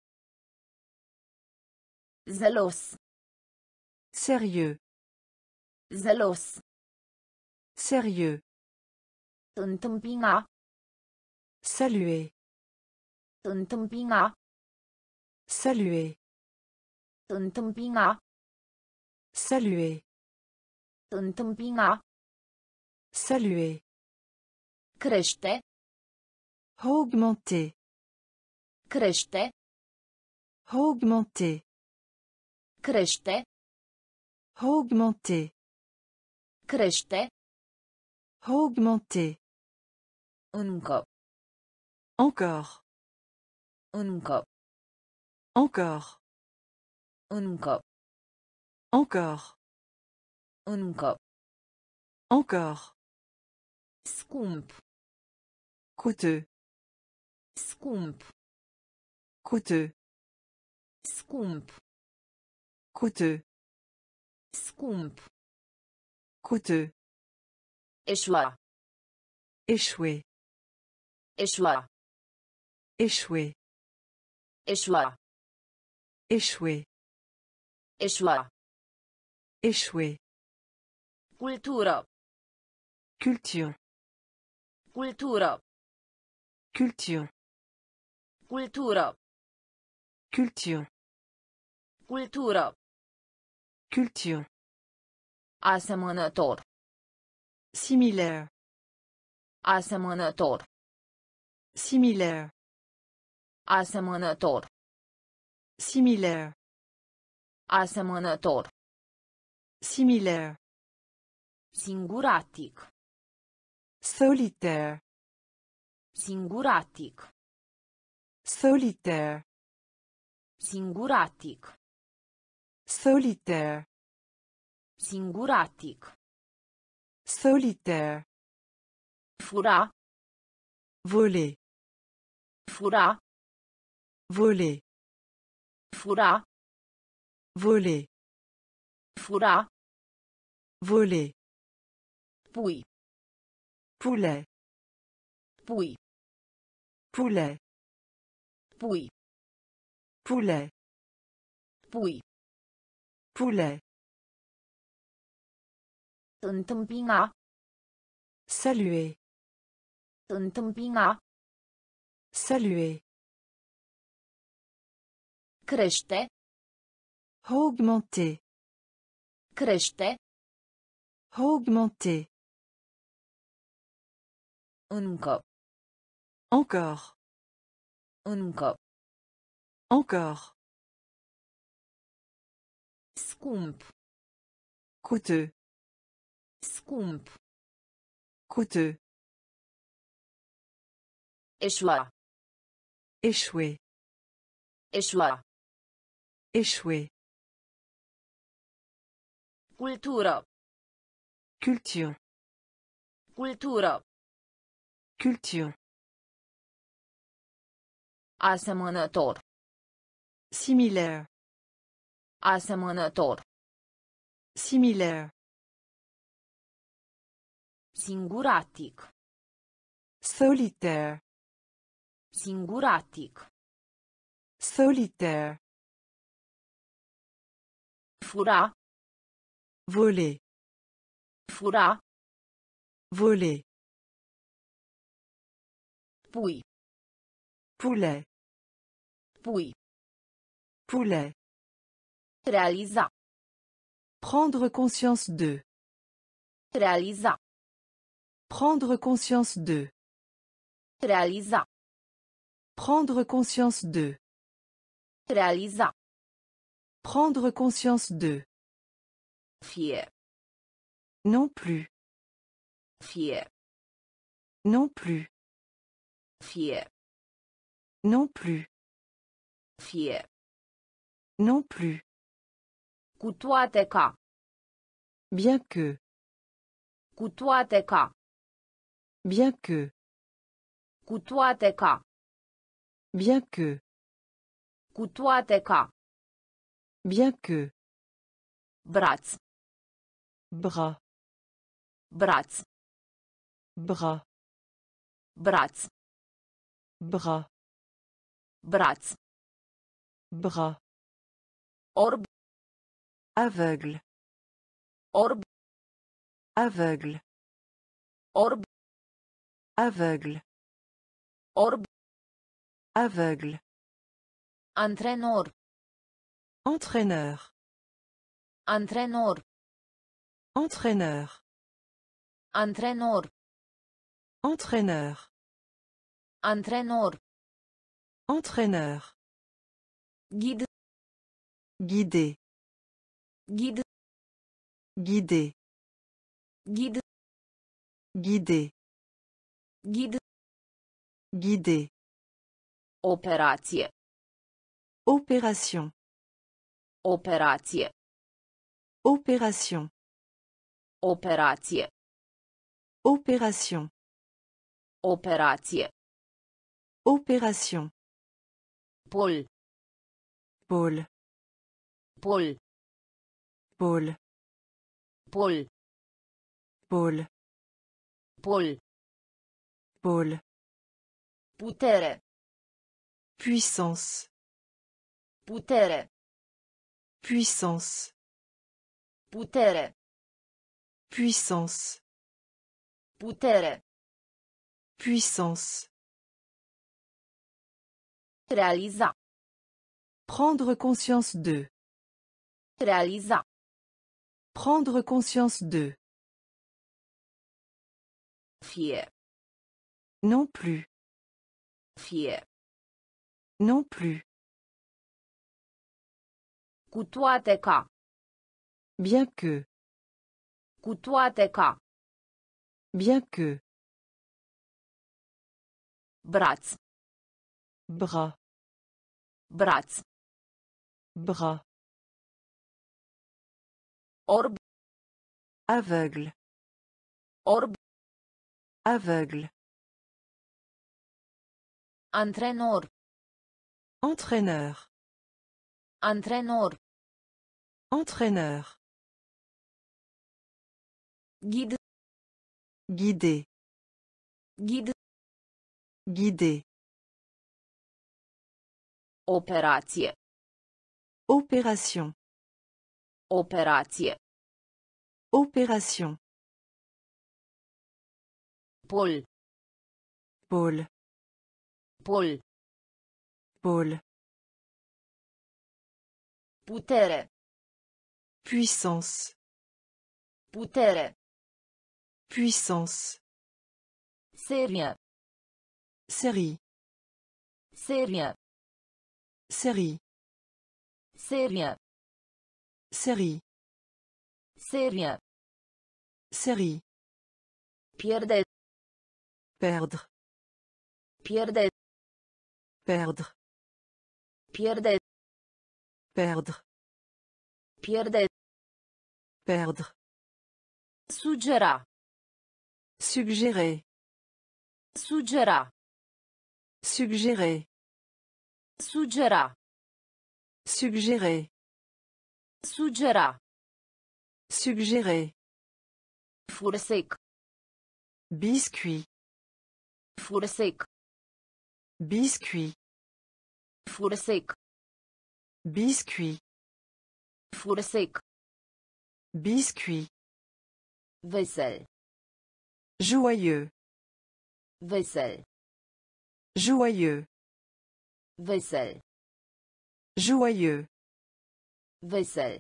Zelos. Sérieux. Zelos. Sérieux. Întâmpina. Saluer. Întâmpina. Saluer. Întâmpina. Saluer. Întâmpina. Saluer. Crește. Augmenter. Crește. Augmenter. Crește. Augmenter. Crește. Augmenter. Încă. Encore. Încă. Encore. Încă. Encore. Încă. Encore. Scump. Coûteux. Scump. Coûteux. Scump. Coûteux. Scump. Coûteux. Eșua. Échouer. Eșua. Échouer. Eșua. Échouer. Eșua. Échouer. Cultură. Culture. Cultură. Culture. Cultură. Culture. Cultură. Culture. Asemănător. Similaire. Asemănător. Singuratic. Solitaire. Fura. Voler. Fura. Voler. Fura. Voler. Fura. Voler. Pui. Poulet. Pui. Poulet. Pui. Poulet. Pui. Poulet. Întâmpina. Saluer. Întâmpina. Saluer. Crește. Augmenter. Crește. Augmenter. Încă. Encore. Încă. Encore. Scump. Coûteux. Scump. Coûteux. Eșua. Échouer. Eșua. Échouer. Cultură. Culture. Cultură. Culture. Asemănător. Similaire. Asemănător. Similaire. Singuratic. Solitaire. Singuratic. Solitaire. Fura. Voler. Fura. Voler. Pui. Poulet. Pui. Poulet. Realiza. Prendre conscience de. Realiza. Prendre conscience de. Realiza. Prendre conscience de. Realiza. Prendre conscience de. Fie. Non plus. Fie. Non plus. Fie. Non plus. Fie. Non plus. Cu toate ca. Bien que. Cu toate ca. Bien que. Cu toate ca. Bien que. Cu toate ca. Bien que. Braț. Bras. Braț. Bras. Braț. Bras. Braț. Bras. Orb. Aveugle. Orb. Aveugle. Orb. Aveugle. Orb. Aveugle. Antrenor. Entraîneur. Antrenor. Entraîneur. Antrenor. Entraîneur. Antrenor. Entraîneur. Guide. Guider. Guide. Guider. Guide. Guider. Guide. Guider. Operație. Opération. Operație. Opération. Operație. Opération. Operație. Opération. Pol. Pôle. Pol. Pôle. Pol. Pôle. Pol. Pôle. Putere. Puissance. Putere. Puissance. Putere. Puissance. Putere. Puissance. Realiza. Prendre conscience de. Realiza. Prendre conscience de. Fie. Non plus. Fie. Non plus. Cu toate ca. Bien que. Cu toate ca. Bien que. Braț. Bras. Braț. Bras. Orb. Aveugle. Orb. Aveugle. Antrenor. Entraîneur. Antrenor. Entraîneur. Guide. Guider. Guide. Guider. Operație. Opération. Operație. Opération. Pôle. Pôle. Pôle. Pôle. Putere. Puissance. Putere. Puissance. Serie. Série. Serie. Série. Serie. Série. Serie. Série. Pierde. Perdre. Pierde. Perdre. Pierde. Perdre. Pierde. Perdre. Suggera. Suggérer. Suggera. Suggérer. Suggera. Suggérer. Suggera. Suggérer. Fur sec. Biscuit. Fur sec. Biscuit. Fur sec. Biscuit. Fur sec. Biscuit. Vesel. Joyeux. Vesel. Joyeux. Vesel. Joyeux. Vesel.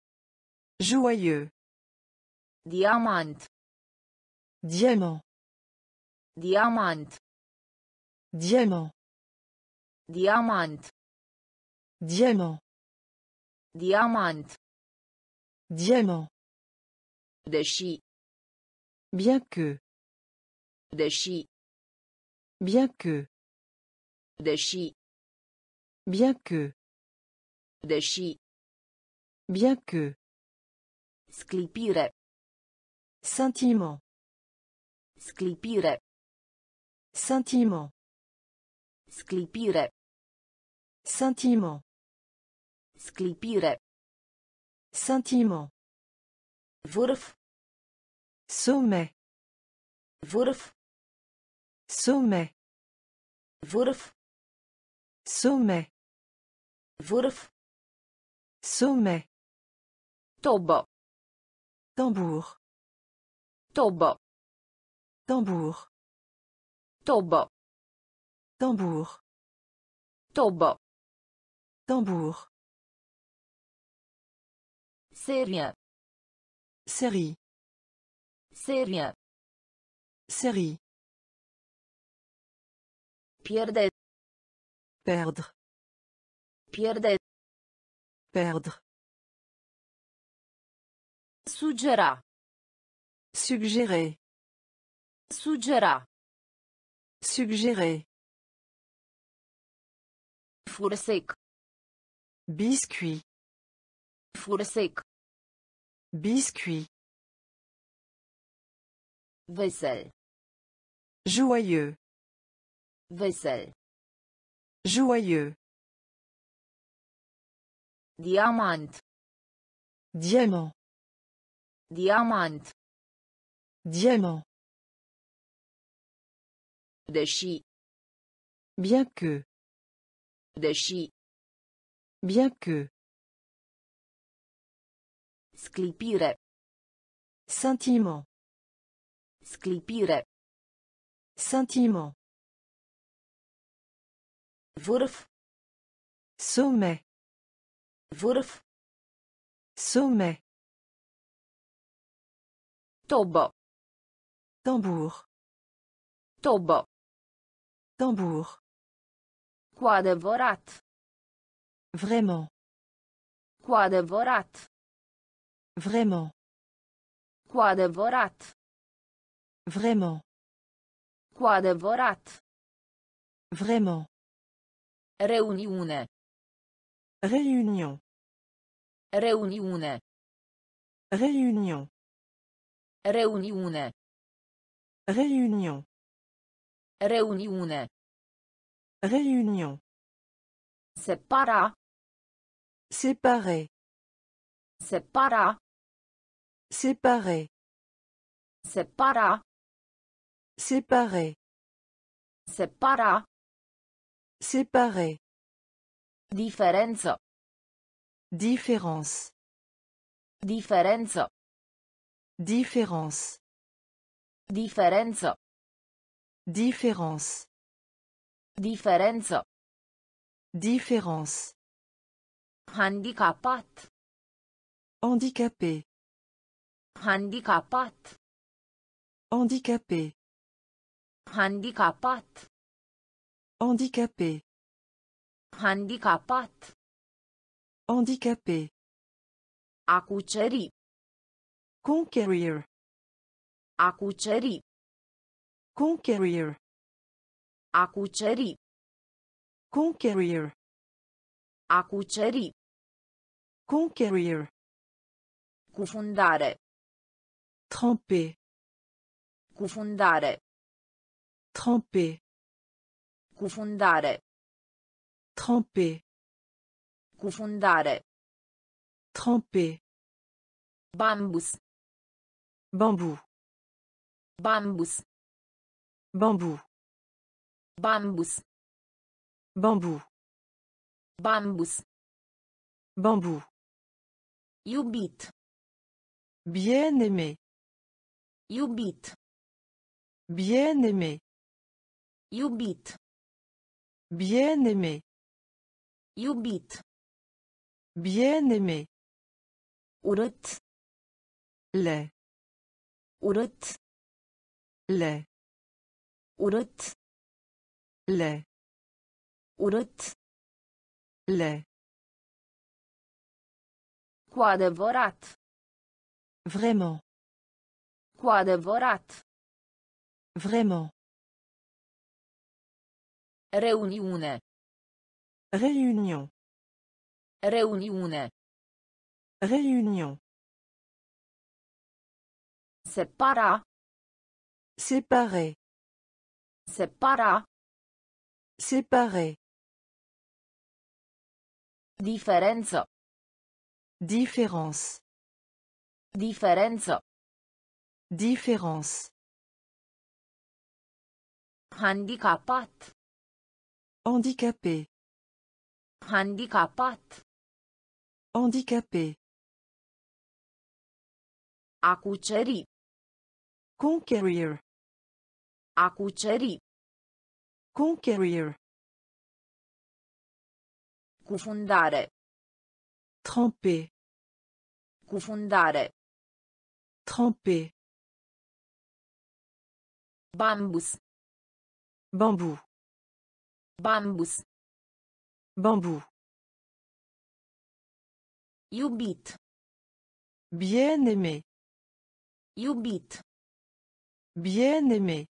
Joyeux. Diamant. Diamant. Diamant. Diamant. Diamant. Diamant. Diamant. Diamant. Deși. Bien que. Deși. Bien que. Deși. Bien que. Deși. Bien que. Sclipire. Sentiment. Sclipire. Sentiment. Sclipire. Sentiment. Sclipire. Sentiment. Vârf. Sommet. Vârf. Sommet. Vârf. Sommet. Vârf. Sommet. Tobă. Tambour. Tobă. Tambour. Tobă. Tambour. Tobă. Tambour. Serie. Série. Serie. Série. Pierde. Perdre. Pierde. Perdre. Suggera. Suggérer. Suggera. Suggérer. Fur sec. Biscuit. Fur sec. Biscuit. Vesel. Joyeux. Vesel. Joyeux. Diamant. Diamant. Diamant. Diamant. Deși. Bien que. Deși. Bien que. Sclipire. Sentiment. Sclipire. Sentiment. Vârf. Sommet. Vârf. Sommet. Tobă. Tambour. Tobă. Tambour. Cu adevărat. Vraiment. Cu adevărat. Vraiment. Cu adevărat. Vraiment. Cu adevărat. Vraiment. Reuniune. Réunion. Reuniune. Réunion. Reuniune. Réunion. Reuniune. Réunion. Separa. Séparer. Separa. Séparer. Separa. Séparer. Separa. Séparer. Differență. Différence. Differență. Différence. Differență. Différence. Differență. Différence. Handicapat. Handicapé. Handicapat. Handicapé. Handicapat. Handicapé. Handicapat. Handicapé. A cuceri. Conquérir. A cuceri. Conquérir. A cuceri. Conquérir. A cuceri. Conquérir. Cufundare. Tremper. Cufundare. Tremper. Cufundare. Tremper. Cufundare. Tremper. Bambus. Bambou. Bambus. Bambou. Bambus. Bambou. Bambus. Bambou. Iubit. Bien-aimé. Iubit. Bien-aimé. Iubit. Bien-aimé. Iubit. Bien-aimé. Urât. Lait. Urât. Lait. Urât. Lait. Urât. Lait. Cu adevărat. Vraiment. Cu adevărat. Vraiment. Reuniune. Réunion. Reuniune. Réunion. Separa. Séparer. Separa. Séparer. Diferență. Différence. Diferență. Différence. Handicapat. Handicapé. Handicapat. Handicapé. A cuceri. Conquérir. A cuceri. Conquérir. Cufundare. Tremper. Cufundare. Tremper. Bambus. Bambou. Bambus. Bambou. Iubit. Bien-aimé. Iubit. Bien-aimé.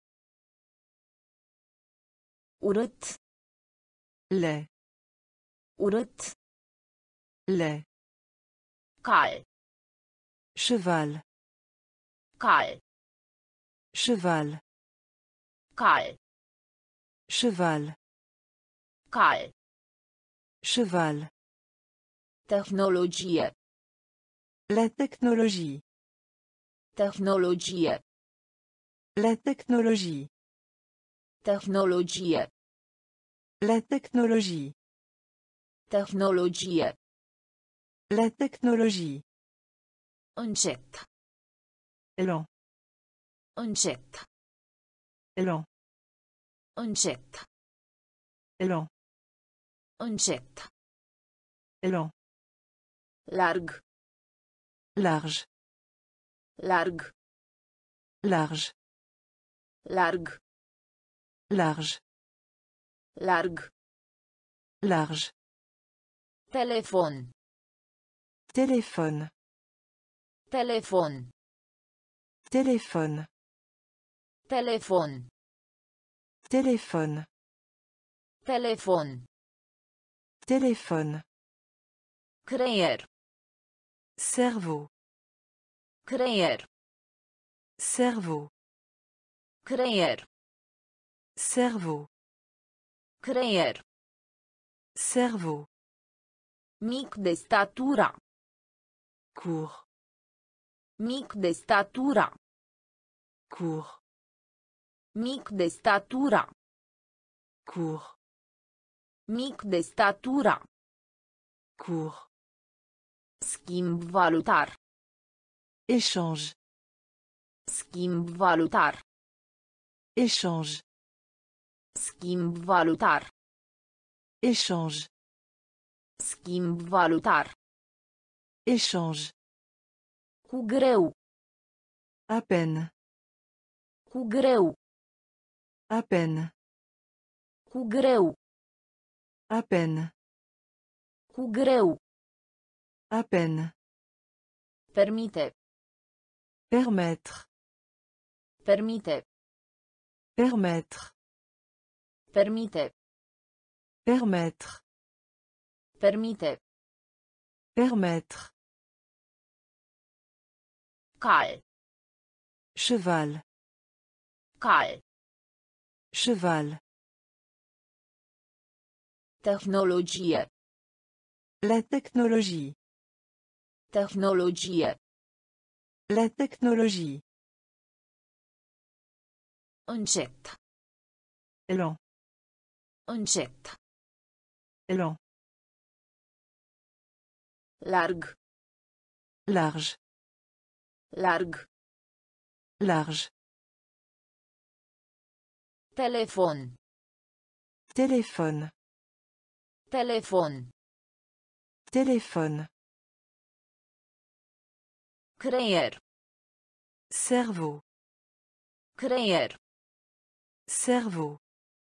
Urât. Lait. Urât. Lait. Cal. Cheval. Cal. Cheval. Cal. Cheval. Cal. Cheval. Tehnologie. La technologie. Tehnologie. La technologie. Tehnologie. La technologie. Tehnologie. La technologie. Încet. Lent. Încet. Lent. Încet. Lent. Încet. Lent. Larg. Large. Larg. Large. Larg. Large. Larg. Large. Telefon. Téléphone. Telefon. Téléphone. Telefon. Téléphone. Telefon. Téléphone. Creier. Cerveau. Creier. Cerveau. Creier. Cerveau. Creier. Cerveau. Mic de statura. Court. Mic de statura. Court. Mic de statura. Court. Mic de statura. Court. Schimb valutar. Échange. Schimb valutar. Échange. Schimb valutar. Échange. Schimb valutar. Échange. Cu greu. À peine. Cu greu. À peine. Cu greu. À peine. Cu greu. À peine. Permite. Permettre. Permite. Permettre. Permite. Permettre. Permite. Permettre. Cal. Cheval. Cal. Cheval. Tehnologie. La technologie. Tehnologie. La technologie. Încet. Lent. Încet. Lent. Larg. Large. Larg. Large. Telefon. Téléphone. Telefon. Téléphone. Creier. Cerveau. Creier. Cerveau.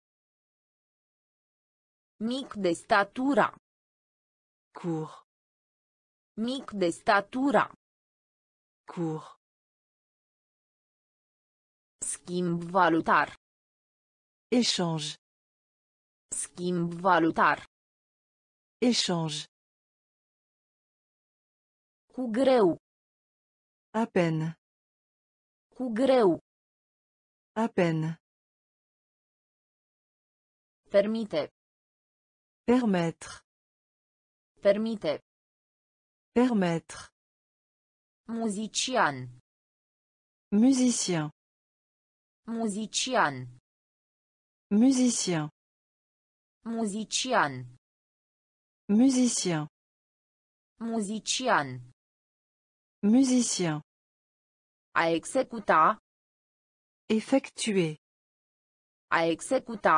Mic de statura. Court. Mic de statura. Court. Schimb valutar. Échange. Schimb valutar. Échange. Cu greu. À peine. Cu greu. À peine. Permite. Permettre. Permite. Permettre. Muzician. Musicien. Muzician. Musicien. Muzician. Musicien. Muzician. Musicien. A executa. Effectuer. A executa.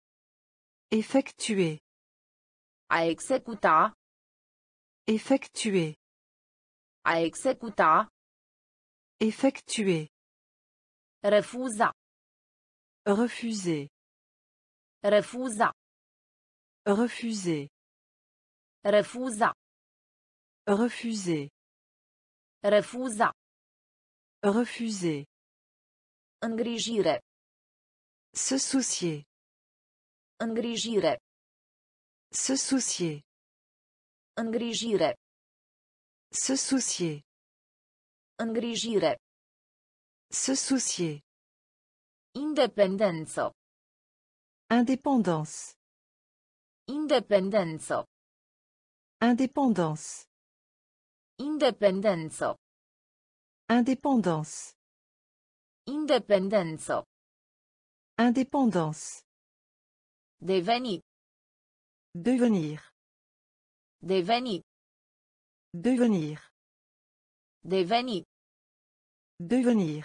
Effectuer. A executa. Effectuer. A executa. Effectuer. Refuza. Refuser. Refuza. Refuser. Refuza. Refuser. Refuza. Refuser. Îngrijire. Se soucier. Îngrijire. Se soucier. Îngrijire. Se soucier. Îngrijire. Se soucier. Independență. Indépendance. Independență. Indépendance. Independență. Indépendance. Independență. Indépendance. Deveni. Devenir. Deveni. Devenir. Deveni. Devenir.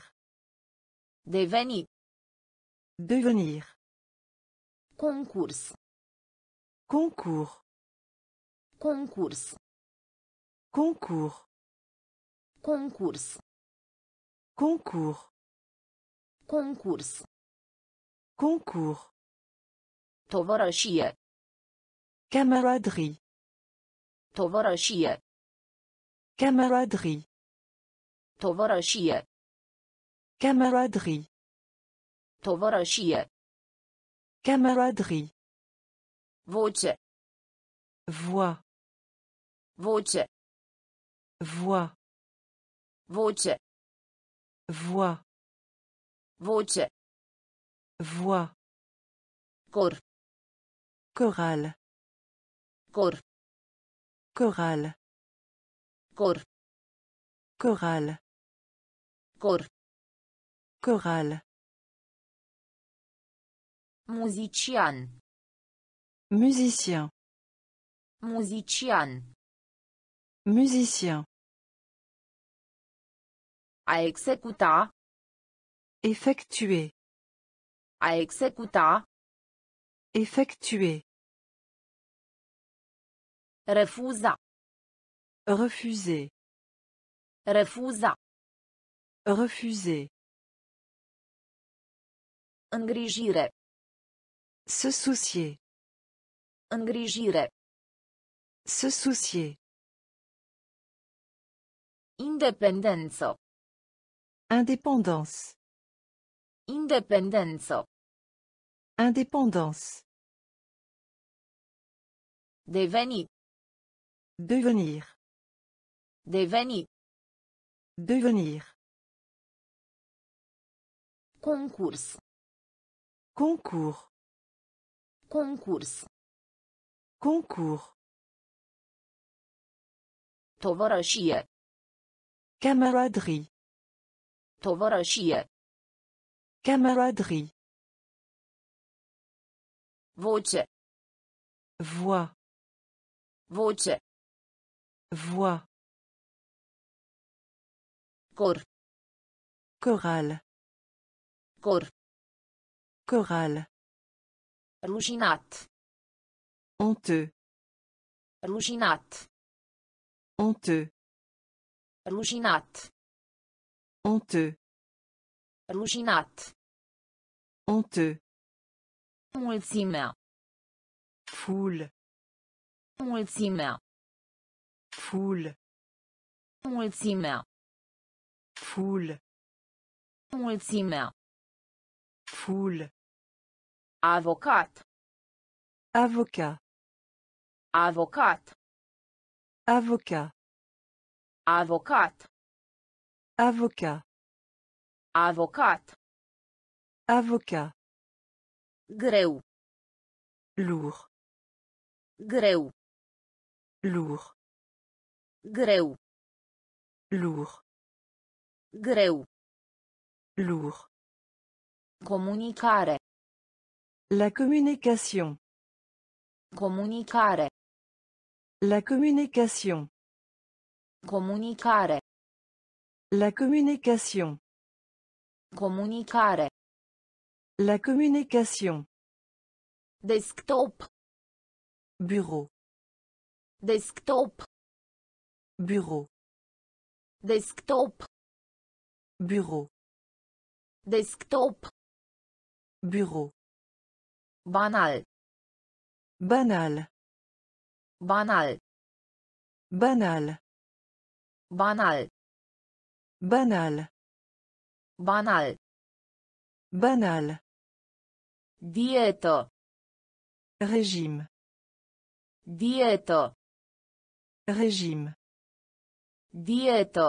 Deveni. Devenir. Concurs. Concours. Concurs. Concours. Concurs. Concours. Concurs. Concours. Tovărășie. Camaraderie. Tovărășie. Camaraderie. Tovărășie. Camaraderie. Tovărășie. Camaraderie. Voce. Voix. Voce. Voix. Voce. Voix. Voce. Voix. Cor. Chorale. Cor. Chorale. Cor. Chorale. Cor. Chorale. Muzician. Musicien. Muzician. Musicien. A executa. Effectuer. A executa. Effectuer. Refuza. Refuser. Refuza. Refuser. Îngrijire. Se soucier. Îngrijire. Se soucier. Independență. Indépendance. Independență. Indépendance. Deveni. Devenir. Deveni. Devenir. Concurs. Concours. Concurs. Concours. Tovărășie. Camaraderie. Tovărășie. Camaraderie. Voce. Voix. Voce. Voix. Cor. Chorale. Cor. Chorale. Rușinat. Honteux. Rușinat. Honteux. Rușinat. Honteux. Rușinat. Honteux. Mulțimea. Foule. Mulțimea. Foule. Mulțimea. Foule. Mulțimea. Foule. Avocat. Avocat. Avocat. Avocat. Avocat. Avocat. Avocat. Avocat. Greu. Lourd. Greu. Lourd. Greu. Lourd. Greu. Lourd. Comunicare. La communication. Comunicare. La communication. Comunicare. La communication. Comunicare. La communication. Desktop. Bureau. Desktop. Bureau. Desktop. Bureau. Desktop. Bureau. Banal. Banal. Banal. Banal. Banal. Banal. Banal. Banal. Dietă. Régime. Dietă. Régime. Dietă.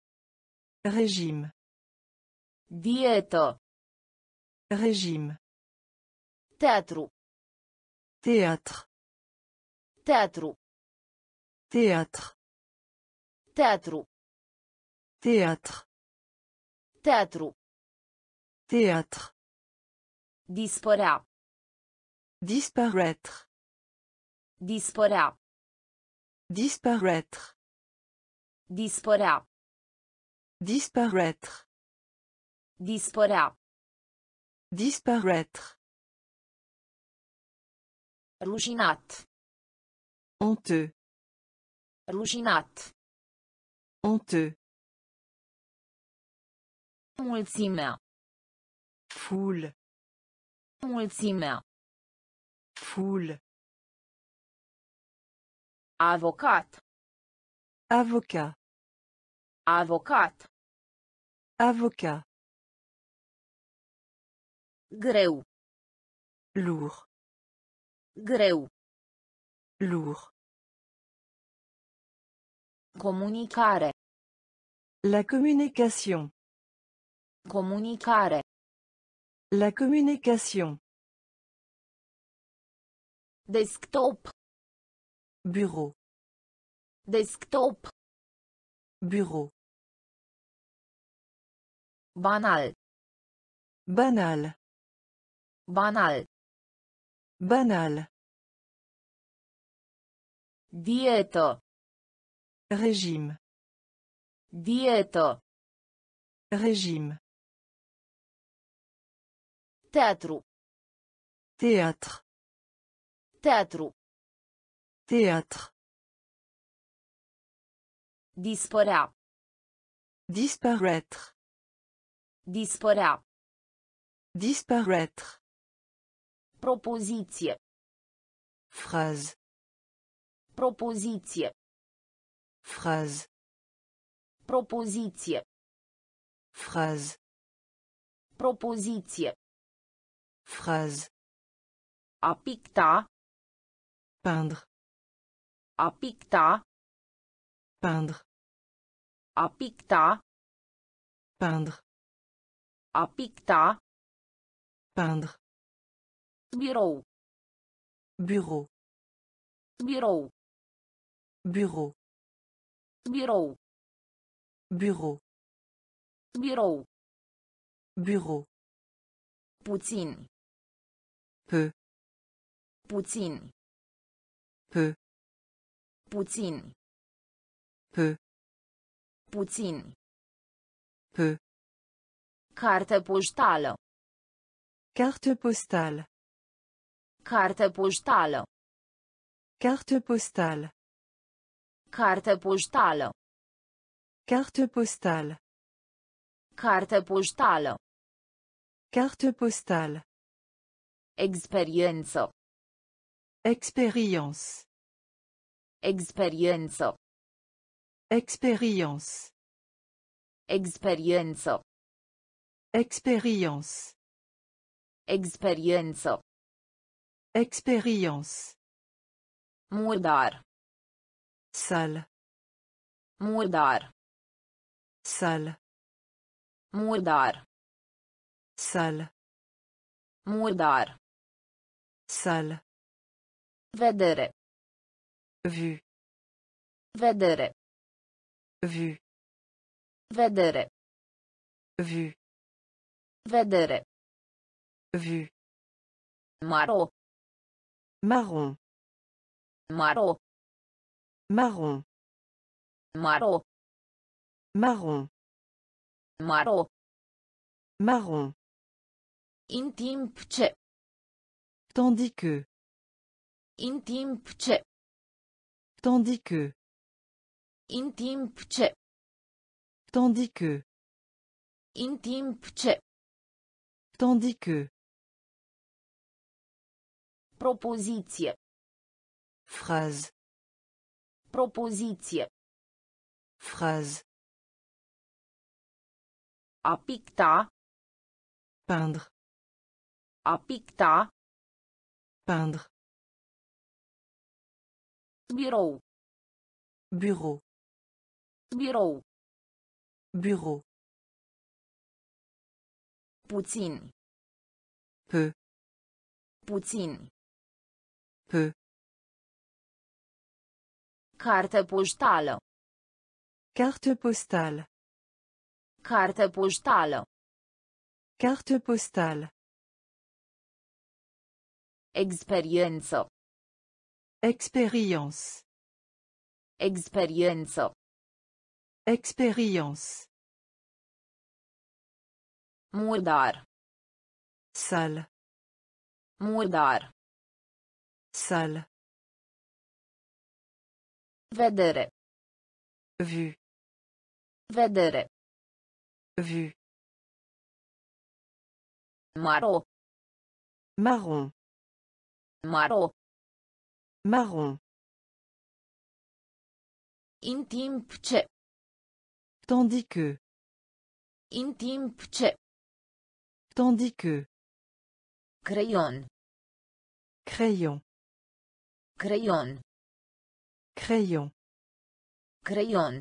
Régime. Dietă. Régime. Teatru. Théâtre. Teatru. Théâtre. Teatru. Théâtre. Teatru. Théâtre. Dispărea. Disparaître. Dispărea. Disparaître. Dispărea. Disparaître. Dispărea. Disparaître. Rușinat. Honteux. Rușinat. Honteux. Mulțimea. Foule. Mulțimea. Foule. Avocat. Avocat. Avocat. Avocat. Greu. Lourd. Greu. Lourd. Comunicare. La communication. Comunicare. La communication. Desktop. Bureau. Desktop. Bureau. Banal. Banal. Banal. Banal. Dietă. Régime. Dietă. Régime. Teatru. Théâtre. Teatru. Théâtre. Dispărea. Disparaître. Dispărea. Disparaître. Propoziție. Phrase. Propoziție. Phrase. Propoziție. Phrase. Propoziție. Phrase. A picta. Peindre. A picta. Peindre. A picta. Peindre. A picta. Peindre. Birou. Bureau. Birou. Bureau. Birou. Bureau. Birou. Bureau. Puțin. Peu. Puțin. Peu. Puțin. Peu. Puțin. Peu. Carte poștală. Carte postale. Carte poștală. Carte postale. Carte poștală. Carte postale. Carte poștală. Carte postale. Experiență. Expérience. Experiență. Expérience. Experiență. Expérience. Experiență. Expérience. Murdar. Sale. Murdar. Sale. Murdar. Sale. Murdar. Sale. Vedere. Vue. Vedere. Vue. Vedere. Vue. Vedere. Vue. Maro. Marron. Maro. Marron. Maro. Marron. Maro. Marron. În timp ce. Tandis que. În timp ce. Tandis que. În timp ce. Tandis que. În timp ce. Tandis que. Propoziție. Phrase. Propoziție. Phrase. A picta. Peindre. A picta. Peindre. Birou. Bureau. Birou. Bureau. Puțin. Peu. Puțin. Peu. Carte poștală. Carte postale. Carte poștală. Carte postale. Experiență. Expérience. Experiență. Expérience. Murdar. Sale. Murdar. Sale. Vedere. Vue. Vedere. Vue. Maro. Marron. Maro. Marron. În timp ce. Tandis que. În timp ce. Tandis que. Creion. Crayon. Creion. Crayon. Creion.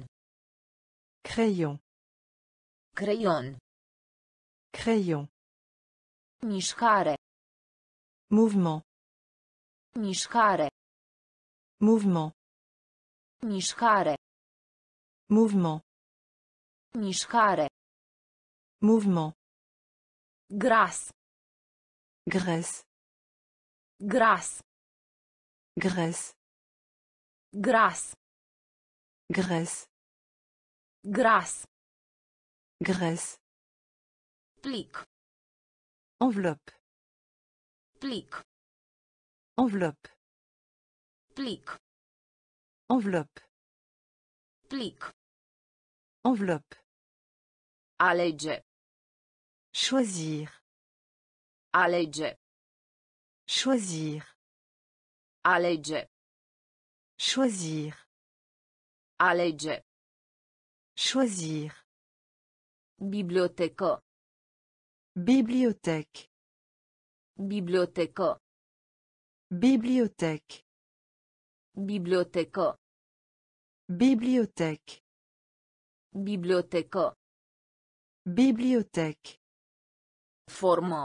Crayon. Creion. Crayon. Mișcare. Mouvement. Mișcare. Mouvement. Mișcare. Mouvement. Mișcare. Mouvement. Gras. Graisse. Gras. Graisse. Gras. Graisse. Gras. Graisse. Plic. Enveloppe. Plic. Enveloppe. Plic. Enveloppe. Plic. Enveloppe. Alege. Choisir. Alege. Choisir. Alege. Choisir. Alege. Choisir. Bibliotecă. Bibliothèque. Bibliotecă. Bibliothèque. Bibliotecă. Bibliothèque. Bibliotecă. Bibliothèque. Formă.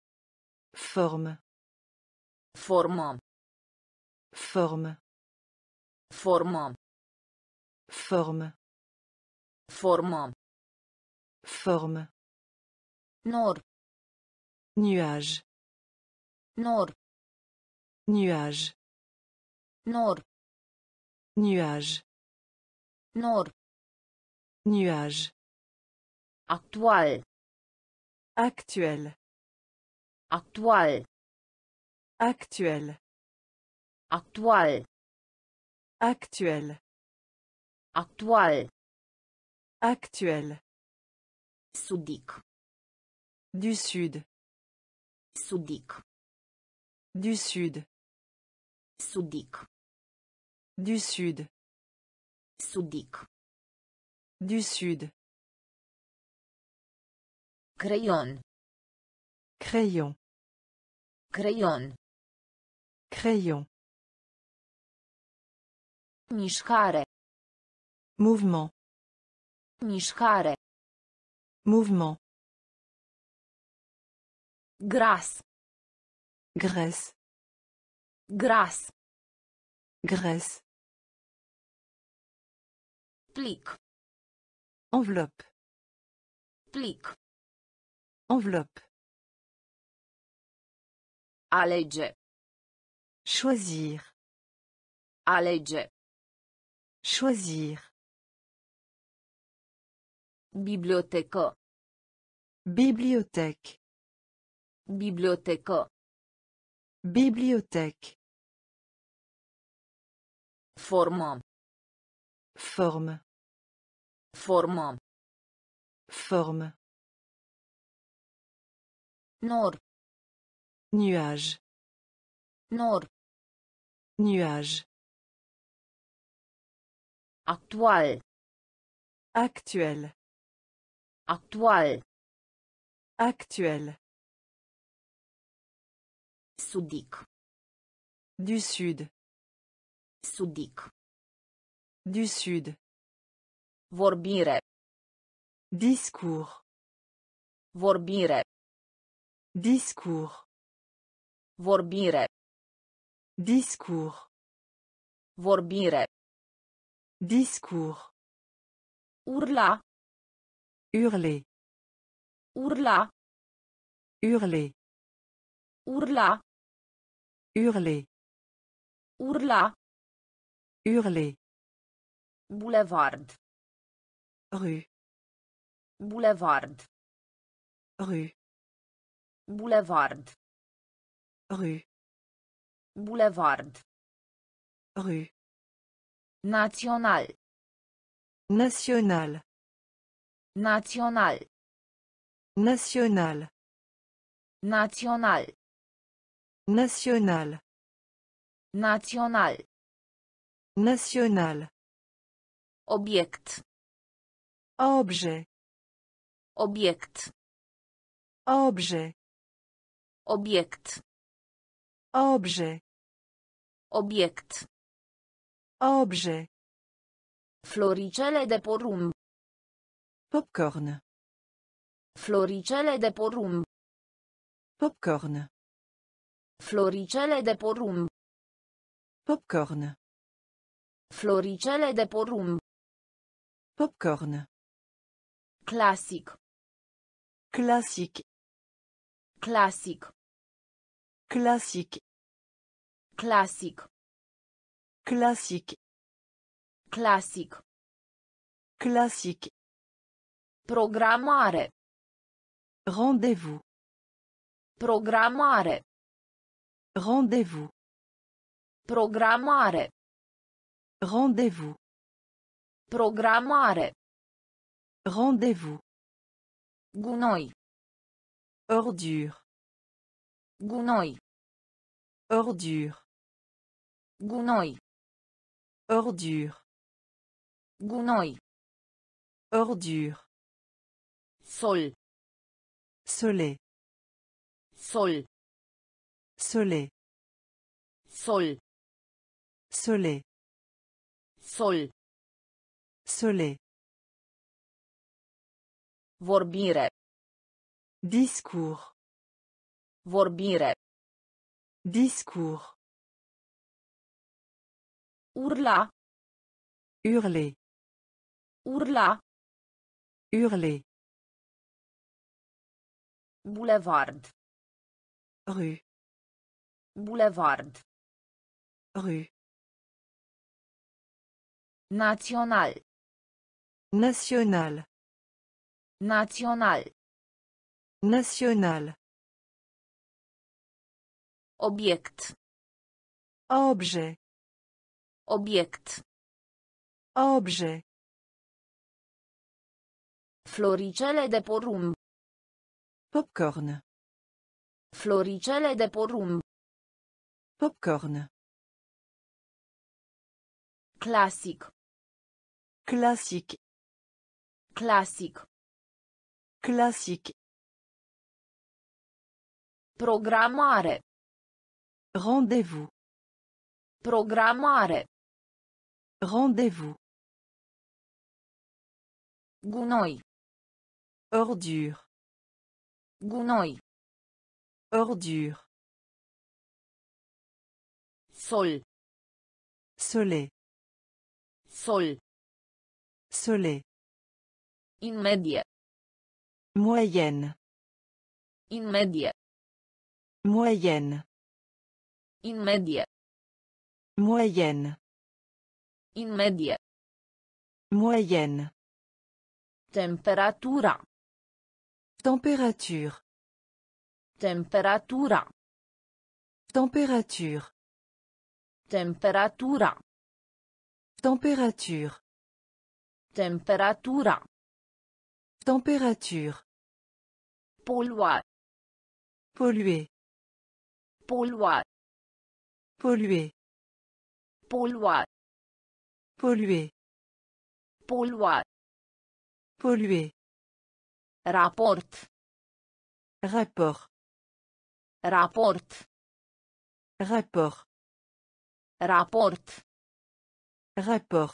Forme. Formă. Forme. Formă. Forme. Formă. Forme. Nor. Nuage. Nor. Nuage. Nor. Nuage. Nor. Nuage. Actual. Actuel. Actual. Actuel. Actual. Actuel. Actual. Actuel. Sudic. Du sud. Sudic. Du sud. Sudic. Du sud. Sudic. Du sud. Crayon. Crayon. Crayon. Crayon. Mișcare. Mouvement. Mișcare. Mouvement. Gras. Graisse. Gras. Graisse. Plic. Enveloppe. Plic. Enveloppe. Alege. Choisir. Alege. Choisir. Bibliotecă. Bibliothèque. Bibliotecă. Bibliothèque. Formă. Forme. Formă. Forme. Nor. Nuage. Nor. Nuage. Actual. Actuel. Actual. Actuel. Sudic. Du sud. Sudic. Du sud. Vorbire. Discours. Vorbire. Discours. Vorbire. Discours. Vorbire. Discours. Urla. Hurler. Urla. Hurler. Urla. Hurler. Urla. Hurler. Boulevard. Rue. Boulevard. Rue. Boulevard. Rue. Boulevard. Rue. Național. National. Național. National. Național. National. Național. National. Obiect. Objet. Obiect. Objet. Obiect. Objet. Obiect. Objet. Floricele de porumb. Popcorn. Floricele de porumb. Popcorn. Floricele de porumb. Popcorn. Floricele de porumb. Popcorn. Clasic. Classique. Clasic. Classique. Clasic. Classique. Clasic. Classique. Programmare. Rendez-vous. Programmare. Rendez-vous. Programmare. Rendez-vous. Programmare. Rendez-vous. Gunoi. Ordure. Gunoi. Ordure. Gunoi. Ordure. Gunoi. Ordure. Sol. Soleil. Sol. Soleil. Sol. Soleil. Sol. Soleil. Vorbire. Discours. Vorbire. Discours. Urla. Hurler. Urla. Hurler. Boulevard. Rue. Boulevard. Rue. Național. National. Național. National. Obiect. Objet. Obiect. Objet. Floricele de porumb. Popcorn. Floricele de porumb. Popcorn. Clasic. Classique. Clasic. Classique. Programmare. Rendez-vous. Programmare. Rendez-vous. Gunoi. Ordure. Gunoi. Ordure. Sol. Soleil. Sol. Soleil. In medie. Moyenne. In medie. Moyenne. In medie. Moyenne. In medie. Moyenne. Temperatura. Température. Temperatura. Température. Temperatura. Température. Temperatura. Température. Polua. Polluer. Polua. Polluer. Polua. Polluer. Polua. Polluer. Raport. Rapport. Raport. Rapport. Raport. Rapport.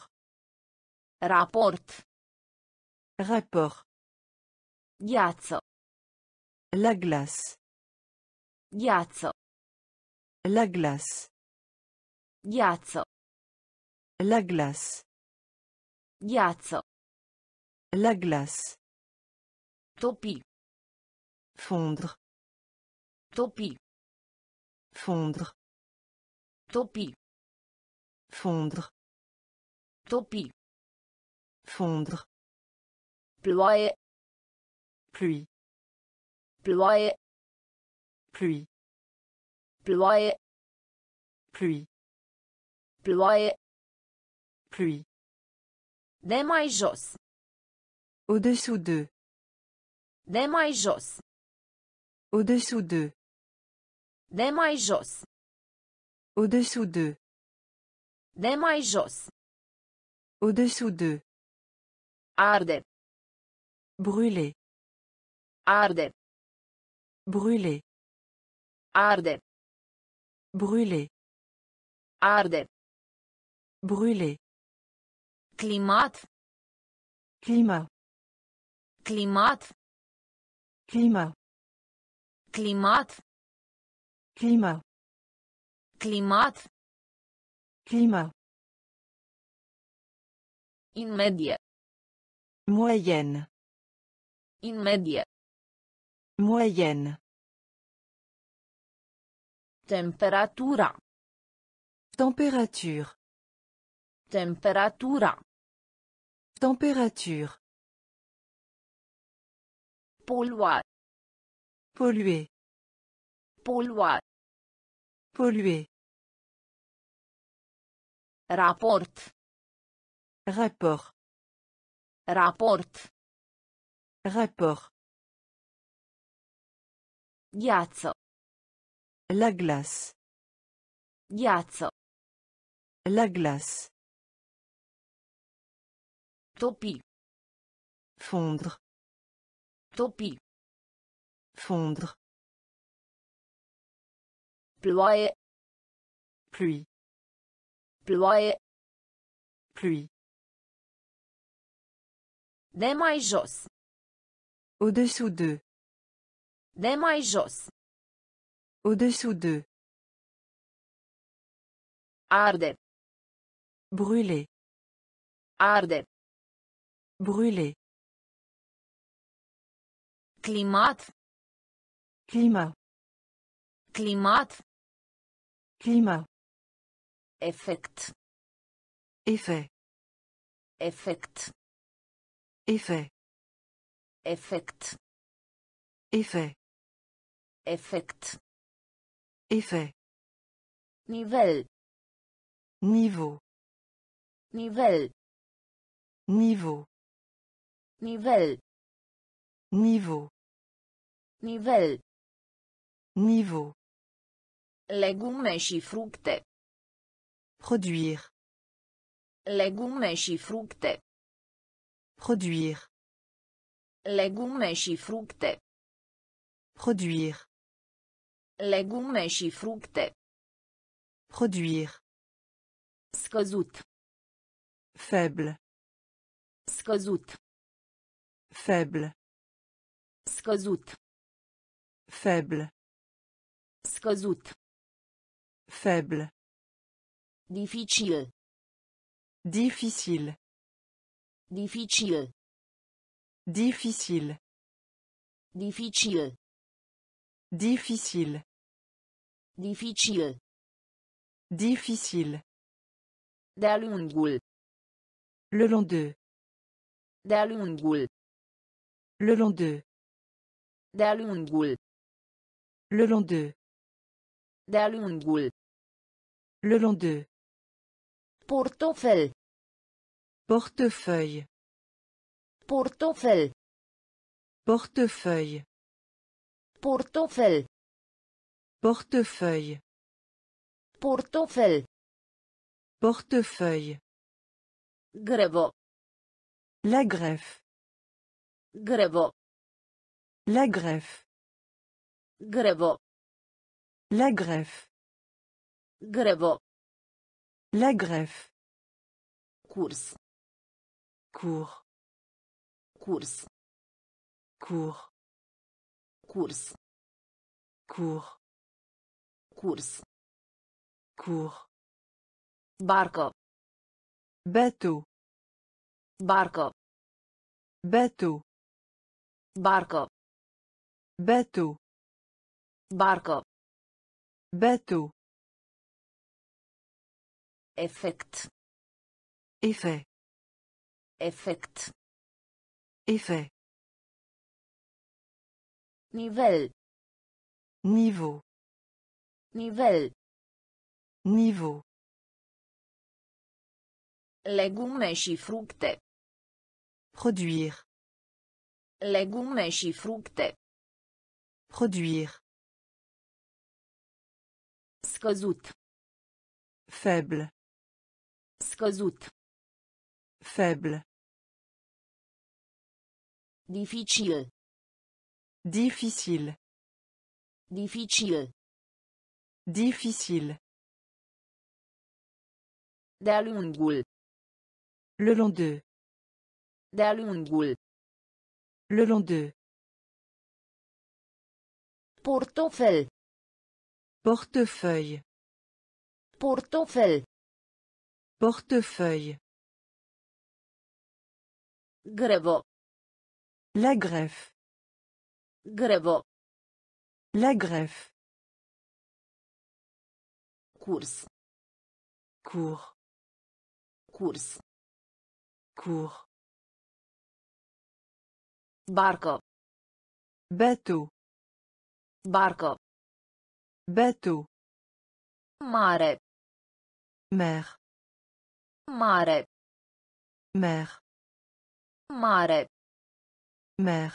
Raport. Rapport. Ghiaccio. La glace. Ghiaccio. La glace. Ghiaccio. La glace. Ghiaccio. La glace. Topi. Fondre. Topi. Fondre. Topi. Fondre. Topi. Fondre. Ploaie. Pluie. Ploaie. Pluie. Ploaie. Pluie. Ploaie. Pluie. De mai jos. Au-dessous d'eux. De mai jos. Au-dessous d'eux. De mai jos. Au-dessous d'eux. De mai jos. Au-dessous d'eux. Arde. Brûler. Arde. Brûler. Arde. Brûler. Arde. Brûler. Climat. Climat. Climat. Climat. Climat. Climat. Climat. Climat. In medie. Moyenne. In medie. Moyenne. Temperatura. Température. Temperatura. Température. Polluat. Polluer. Polluat. Polluer. Raport. Rapport. Raport. Rapport. Ghiaccio. La glace. Ghiaccio. La glace. Topi. Fondre. Topi. Fondre. Ploaie. Pluie. Ploaie. Pluie. De mai jos. Au-dessous d'eux. De mai jos. Au-dessous d'eux. Arde. Brûler. Arde. Brûler. Climat. Climat. Climat. Climat. Effect. Effet. Effect. Effet. Effect. Effet. Effect. Effet. Nivel. Niveau. Nivel. Niveau. Nivel. Niveau. Nivel. Niveau. Legume și fructe. Produire. Legume și fructe. Produire. Legume și fructe. Produire. Legume și fructe. Produire. Scăzut. Faible. Scăzut. Faible. Scăzut. Faible. Scăzut. Faible. Dificil. Difficile. Dificil. Difficile. Dificil. Difficile. Dificil. Difficile. De-a lungul. Le long d'eux. De-a lungul. Le long d'eux. De-a lungul. Le long d'eux. De-a lungul. Le long d'eux. Portofel. Portefeuille. Portofel. Portefeuille. Portofel. Portefeuille. Portofel. Portefeuille. Grevă. La greffe. Grevă. La greffe. Grevă. La greffe. Grevă. La greffe. Curs. Cours. Curs. Cours. Curs. Cours. Curs. Cours. Barcă. Bateau. Barcă. Bateau. Barcă. Bateau. Barcă. Bateau. Effect. Effet. Effect. Effet. Nivel. Niveau. Nivel. Niveau. Legume și fructe. Produire. Legume și fructe. Produire. Scăzut. Faible. Scăzut. Faible. Dificil. Difficile. Dificil. Difficile. De-a lungul. Le long d'eux. De-a lungul. Le long d'eux. Portofel. Portefeuille. Portofel. Portefeuille. Grevo. La greffe. Grevo. La greffe. Curs. Cours. Curs. Cours. Barco. Bateau. Barco. Bateau. Mare. Mer. Mare. Mer. Mare. Mer.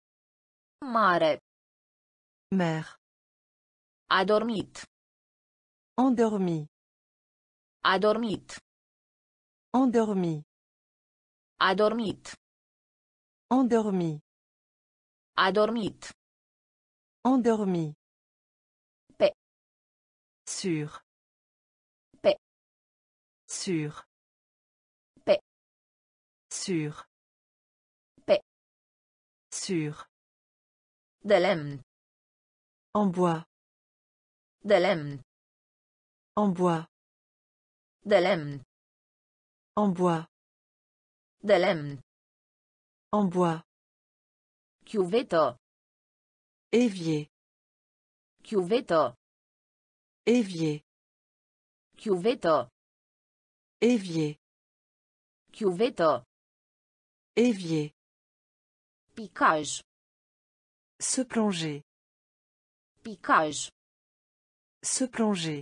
Mare. Mer. Adormit. Endormi. Adormit. Endormi. Adormit. Endormi. Adormit. Endormi. Pe. Sûr. Pe. Sûr. Pe. Sûr. Pe. Sûr. De lemn. En bois. De lemn. En bois. De lemn. En bois. De lemn. En bois. Chiuveto. Évier. Chiuveto. Évier. Chiuveto. Évier. Chiuveto. Évier. Picage. Se plonger. Picage. Se plonger.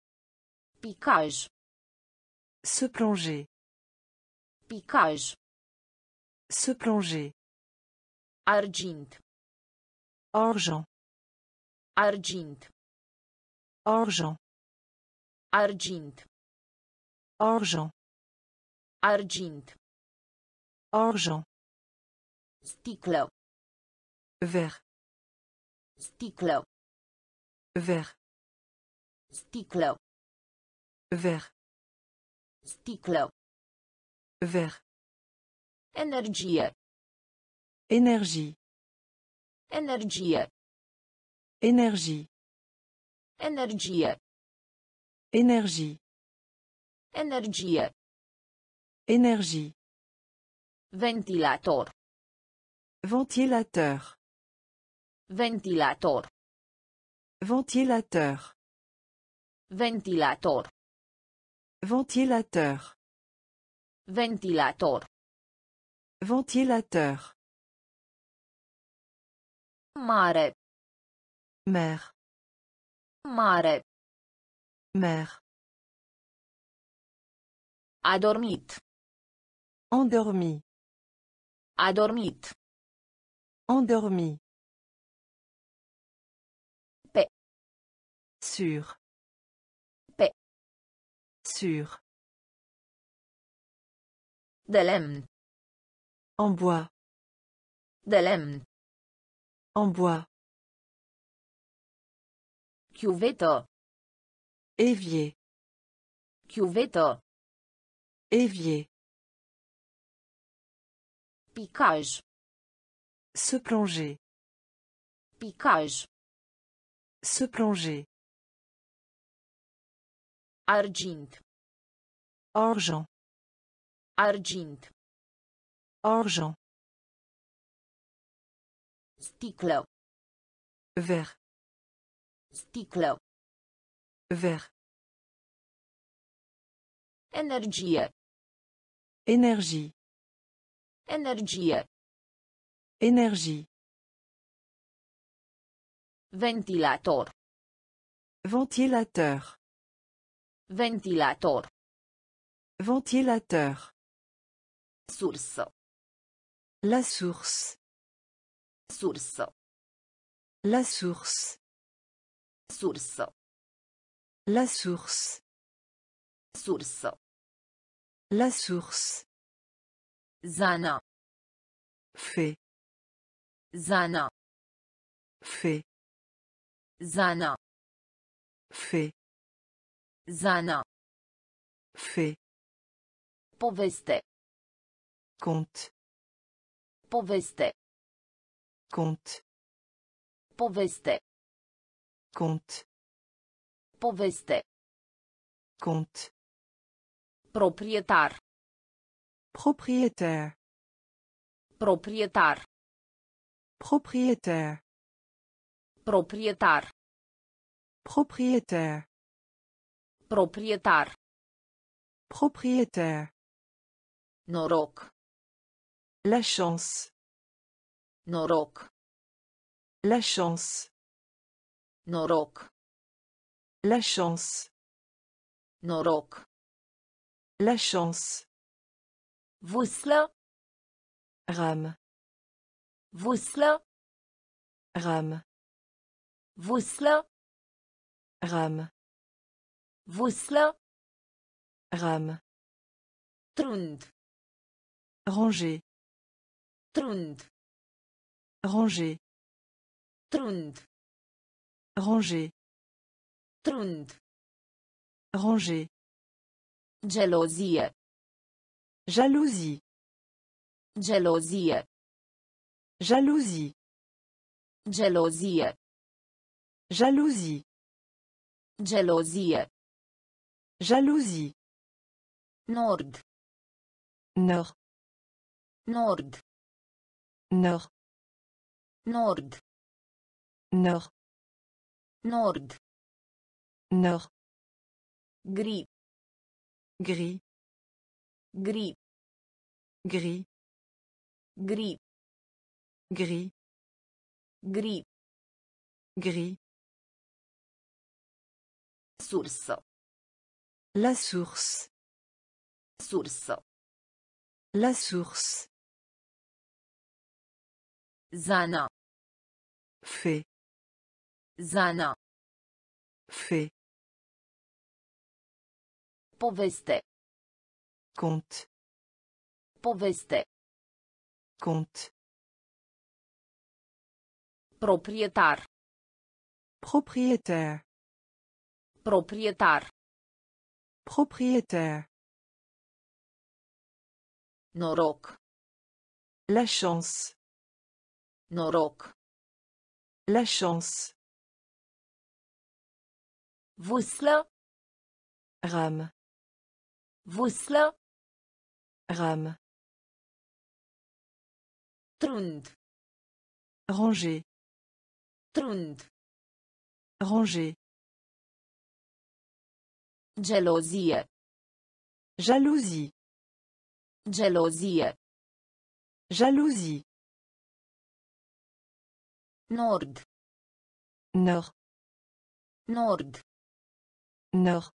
Picage. Se plonger. Picage. Se plonger. Argint. Argent. Argint. Argent. Argint. Argent. Argint. Argent. Sticlă. Vert. Sticlă. Vert. Sticlă. Vert. Sticlă. Vert. Energie. Énergie. Energie. Énergie. Energie. Énergie. Energie. Énergie. Ventilator. Ventilateur. Ventilator. Ventilateur. Ventilator. Ventilateur. Ventilator. Ventilateur. Mare. Mer. Mare. Mer. Adormit. Endormi. Adormit. Endormi. Pe. Sûr. Pe. Sûr. De lemn. En bois. De lemn. En bois. Chiuveto. Évier. Chiuveto. Évier. Picage. Se plonger. Picage. Se plonger. Argint. Argent. Argint. Argent. Sticlă. Vert. Sticlă. Vert. Energie. Énergie. Energie. Énergie. Ventilator. Ventilateur. Ventilator. Ventilateur. Sursă. La source. Sursă. La source. Sursă. La source. Sursă. La source. Zana. Fait. Zana. Fait. Zana. Fait. Zana. Fait. Poveste. Conte. Poveste. Conte. Poveste. Conte. Poveste. Conte. Proprietar. Propriétaire. Proprietar. Propriétaire. Proprietar. Propriétaire. Proprietar. Propriétaire. Noroc. La chance. Noroc. La chance. Noroc. La chance. Noroc. La chance. Vâslă. Rame. Vâslă. Rame. Vâslă. Rame. Vâslă. Rame. Trund. Ranger. Trund. Ranger. Trund. Ranger. Trund. Ranger. Gelozie. Jalousie. Gelozie. Jalousie. Gelozie. Jalousie. Gelozie. Jalousie. Nord. Nord. Nord. Nord. Nord. Nord. Nord. Nord. Gri. Gris. Gri. Gris. Gri. Gris. Gri. Gris. Sursă. La source. Sursă. La source. Zana. Fait. Zana. Fait. Poveste. Conte. Poveste. Conte. Proprietar. Propriétaire. Proprietar. Propriétaire. Noroc. La chance. Noroc. La chance. Vâslă. Rame. Vâslă. Rame. Trund. Ranger. Trund. Ranger. Gelozie. Jalousie. Gelozie. Jalousie. Nord. Nord. Nord. Nord.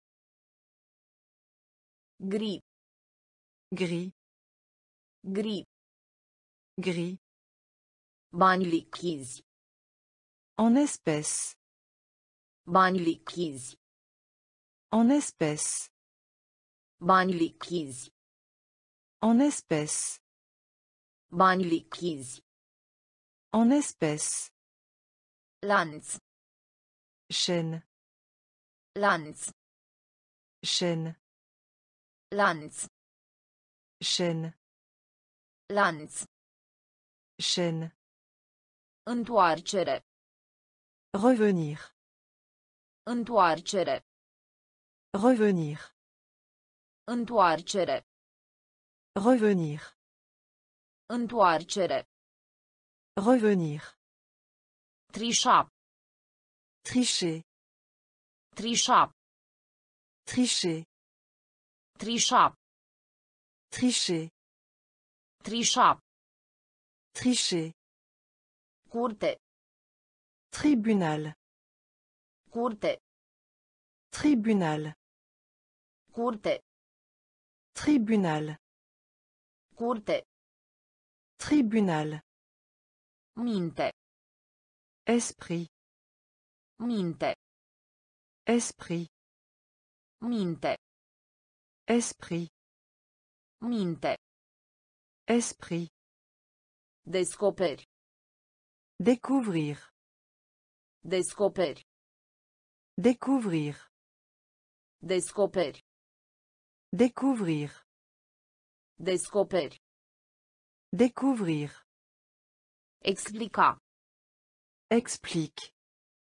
Gri. Gris. Gri. Gris. Bani lichizi. En espèces. Bani lichizi. En espèces. Bani lichizi. En espèces. Bani lichizi. En espèces. Lanț. Chaîne. Lanț. Chaîne. Lanț. Chaîne. Lanț. Chaîne. Întoarcere. Revenir. Întoarcere. Revenir. Întoarcere. Revenir. Întoarcere. Revenir. Trișa. Tricher. Trișa. Tricher. Trișa. Tricher. Trișa. Tricher. Curte. Tribunal. Curte. Tribunal. Curte. Tribunal. Curte. Tribunal. Minte. Esprit. Minte. Esprit. Minte. Esprit. Minte. Esprit. Descoperi. Découvrir. Descoperi. Découvrir. Descoperi. Découvrir. Descoperi. Découvrir. Explica. Explique.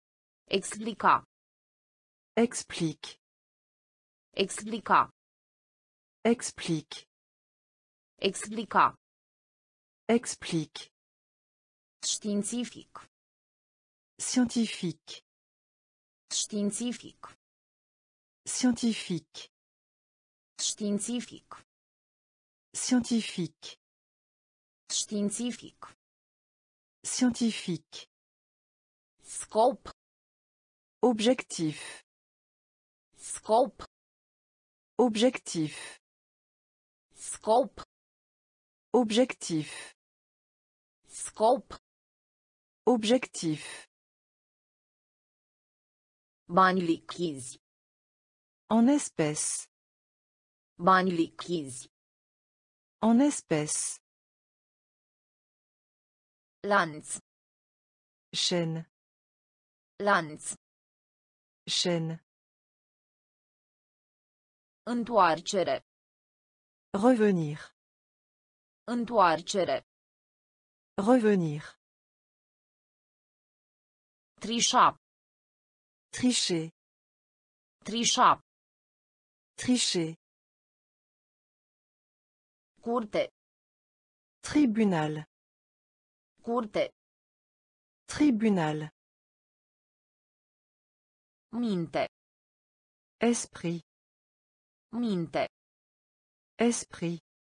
Explica. Explique. Explica. Explique. Explica. Explique. Științific. Scientifique. Științific. Scientifique. Științific. Scientifique. Științific. Scientifique. Scop. Objectif. Scop. Objectif. Scop. Objectif. Scop. Objectif. Bani lichizi. En espèces. Bani lichizi. En espèces. Lanț. Chaîne. Lanț. Chaîne. Întoarcere. Revenir. Întoarcere. Revenir. Trișa. Tricher. Trișa. Tricher. Curte. Tribunal. Curte. Tribunal. Minte. Esprit. Minte. Esprit.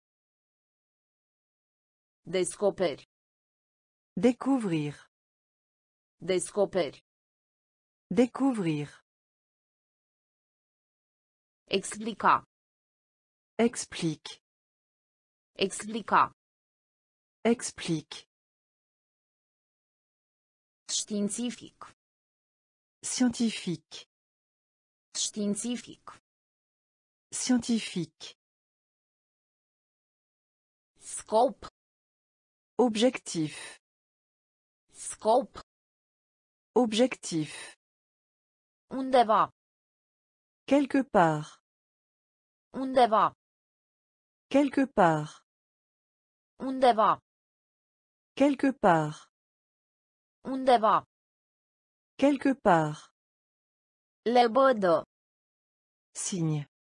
Descoperi. Découvrir. Descoperi. Découvrir. Explica. Explique. Explica. Explique. Științific. Scientifique. Științific. Scientifique. Scop. Objectif. Scop. Objectif. Undeva. Quelque part. Undeva. Quelque part. Undeva. Quelque part. Undeva. Quelque part. Lebădă. Signe.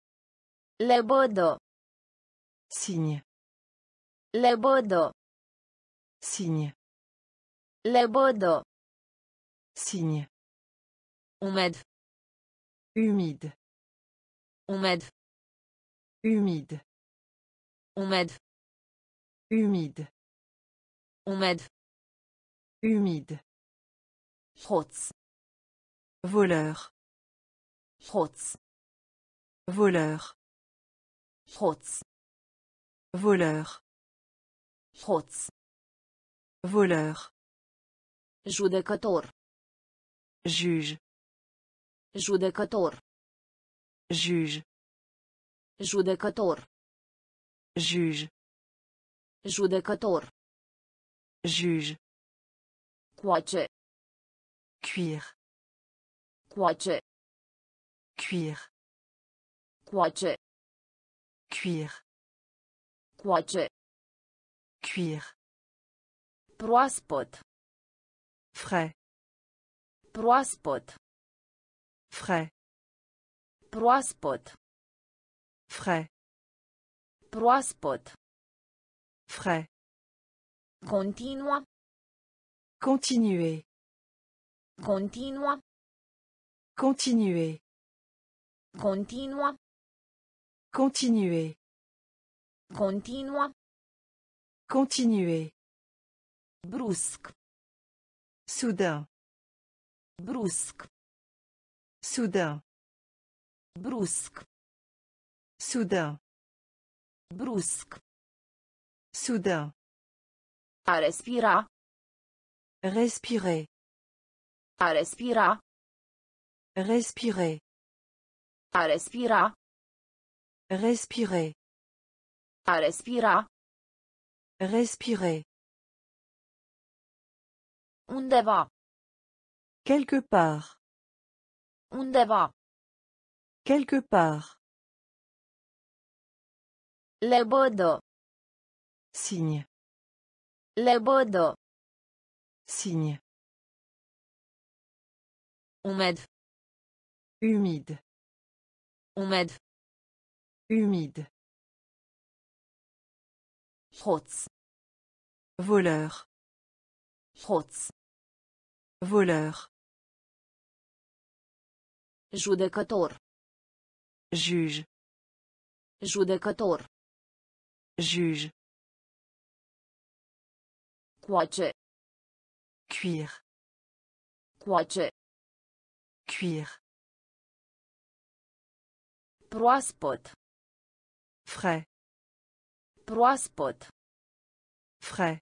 Lebădă. Signe. Lebădă. Signe. Lebădă. Signe. Umed. Humide. Umed. Humide. Umed. Humide. Umed. Humide. Hoț. Voleur. Hoț. Voleur. Hoț. Voleur. Hoț. Voleur. Judecător. Juge. Judecător. Juge. Judecător. Juge. Judecător. Juge. Coace. Cuire. Coace. Cuire. Coace. Cuire. Coace. Cuire. Proaspăt. Frais. Proaspăt. Frais. Proaspăt. Frais. Proaspăt. Frais. Continua. Continuer. Continua. Continuer. Continua. Continuer. Continua. Continuer. Brusc. Soudain. Brusc. Soudain. Brusc. Soudain. Brusc. Soudain. A respira. Respirer. A respira. Respirer. A respira. Respirer. A respira. Respirer. Undeva. Quelque part. Undeva. Quelque part. Lebădă. Signe. Lebădă. Signe. Umed. Humide. Umed. Humide. Hoț. Voleur. Hoț. Voleur. Judecător. Juge. Judecător. Juge. Coace. Cuire. Coace. Cuire. Proaspăt. Frais. Proaspăt. Frais.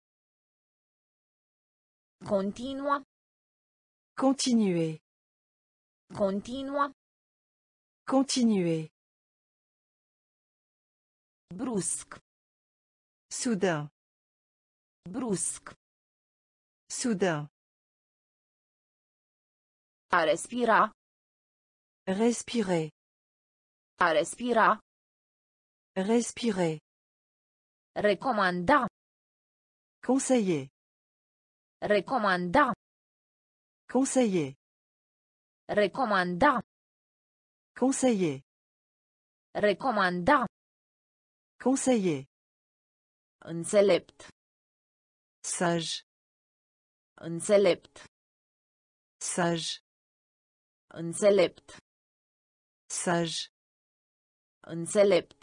Continua. Continuer. Continua. Continuer. Brusc. Soudain. Brusc. Soudain. A respira. Respirer. A respira. Respirer. Recomanda. Conseiller. Recomanda. Conseiller. Recomanda. Conseiller. Recomanda. Conseiller. Înțelept. Sage. Înțelept. Sage. Înțelept. Sage. Înțelept.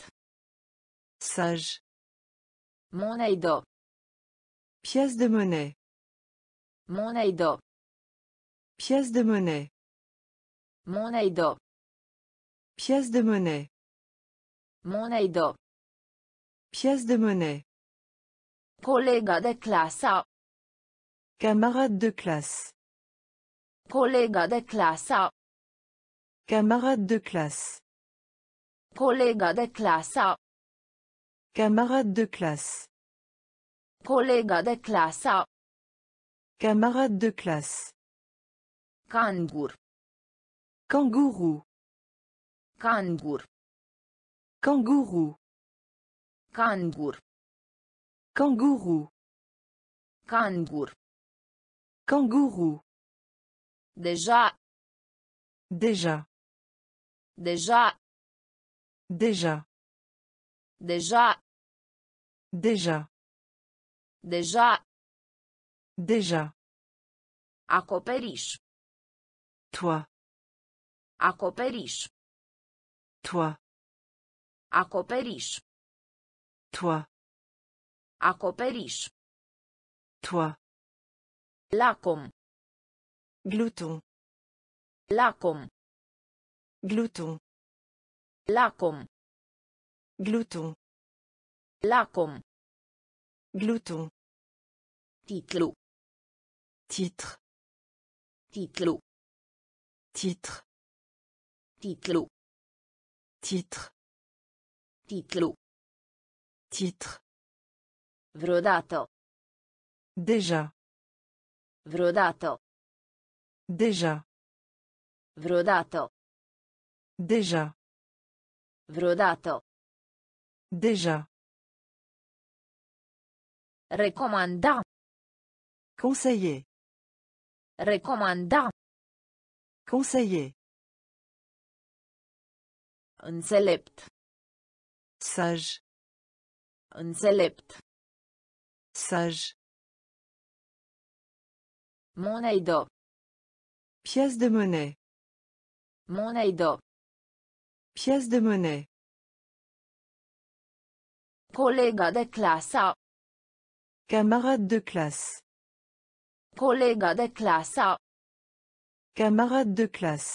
Sage. Monedă. Pièce de monnaie. Monedă. Pièce de monnaie. Monedă. Pièce de monnaie. Monedă. Pièce de monnaie. Colega de clasă. Camarade de classe. Colega de clasă. Camarade de classe. Colega de clasă. Camarade de classe. Colega de clasă. Camarade de classe. Cangur. Kangourou. Cangur. Kangourou. Cangur. Kangourou. Cangur. Kangourou. Deja. Déjà. Deja. Déjà. Deja. Déjà. Deja. Déjà. Acoperiș. Toi. Acoperiș. Toi. Acoperiș. Toi. Acoperiș. Toi. Lacom. Glouton. Lacom. Glouton. Lacom. Glouton. Lacom. Glouton. Titlu. Titre. Titlu. Titre. Titlu. Titre. Titlu. Titre. Vreodată. Déjà. Vreodată. Déjà. Vreodată. Déjà. Vreodată. Déjà. Recomanda. Conseiller. Recomanda. Conseiller. Înțelept. Sage. Înțelept. Sage. Monedă. Pièce de monnaie. Monedă. Pièce de monnaie. Colega de clasă. Camarade de classe. Colega de clasă. Camarade de classe.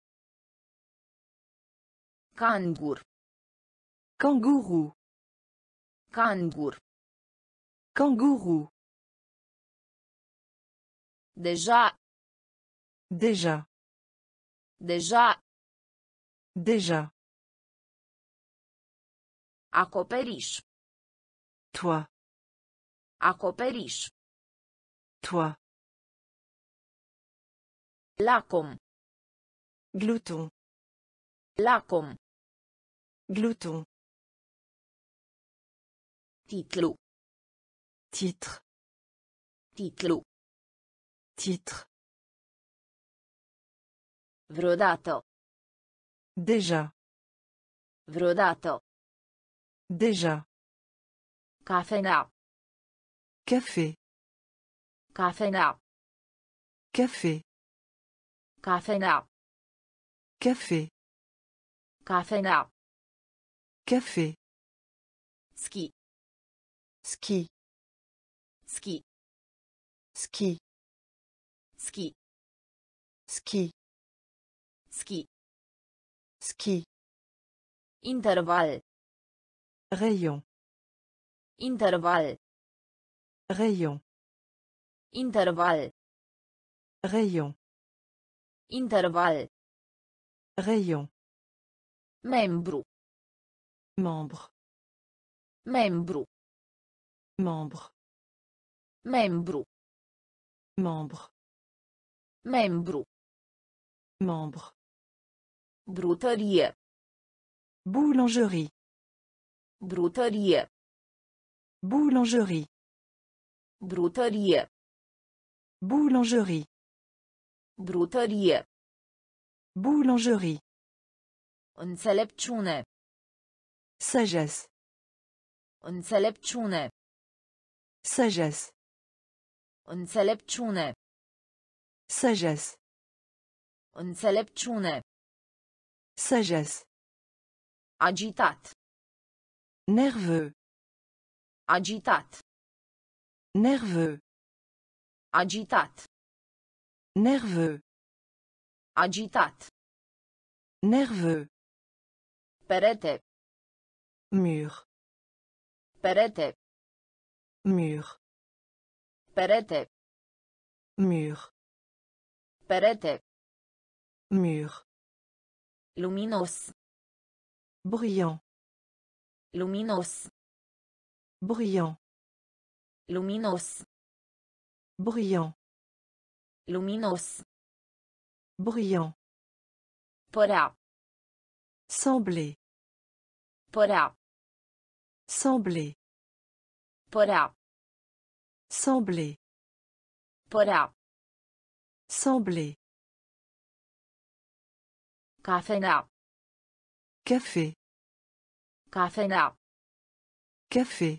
Cangur. Kangourou. Cangur. Kangourou. Deja. Déjà. Deja. Déjà. Acoperiș. Toi. Acoperiș. Toi. Lacom. Glouton. Lacom. Glouton. Titlu. Titre. Titlu. Titre. Vreodată. Déjà. Vreodată. Déjà. Cafenea. Café. Cafenea. Café. Cafenea. Café. Cafenea. Café. Ski. Ski. Ski. Ski. Ski. Ski. Ski. Ski. Interval. Rayon. Interval. Rayon. Interval. Rayon. Interval. Rayon. Membru. Membre. Membru. Membre. Membru. Membre. Membru. Membre. Brutărie. Boulangerie. Brutărie. Boulangerie. Brutărie. Boulangerie. Brutărie. Boulangerie. Înțelepciune. Sagesse. Înțelepciune. Sagesse. Înțelepciune. Sagesse. Înțelepciune. Sagesse. Agitat. Nerveux. Agitat. Nerveux. Agitat. Nerveux. Agitat. Nerveux. Perete. Mur. Perete. Mur. Perete. Mur. Perete. Mur. Luminos. Bruyant. Luminos. Bruyant. Luminos. Bruyant. Luminos. Bruyant. Părea. Sembler. Părea. Sembler. Părea. Sembler. Părea. Sembler. Cafenea. Café. Cafenea. Café.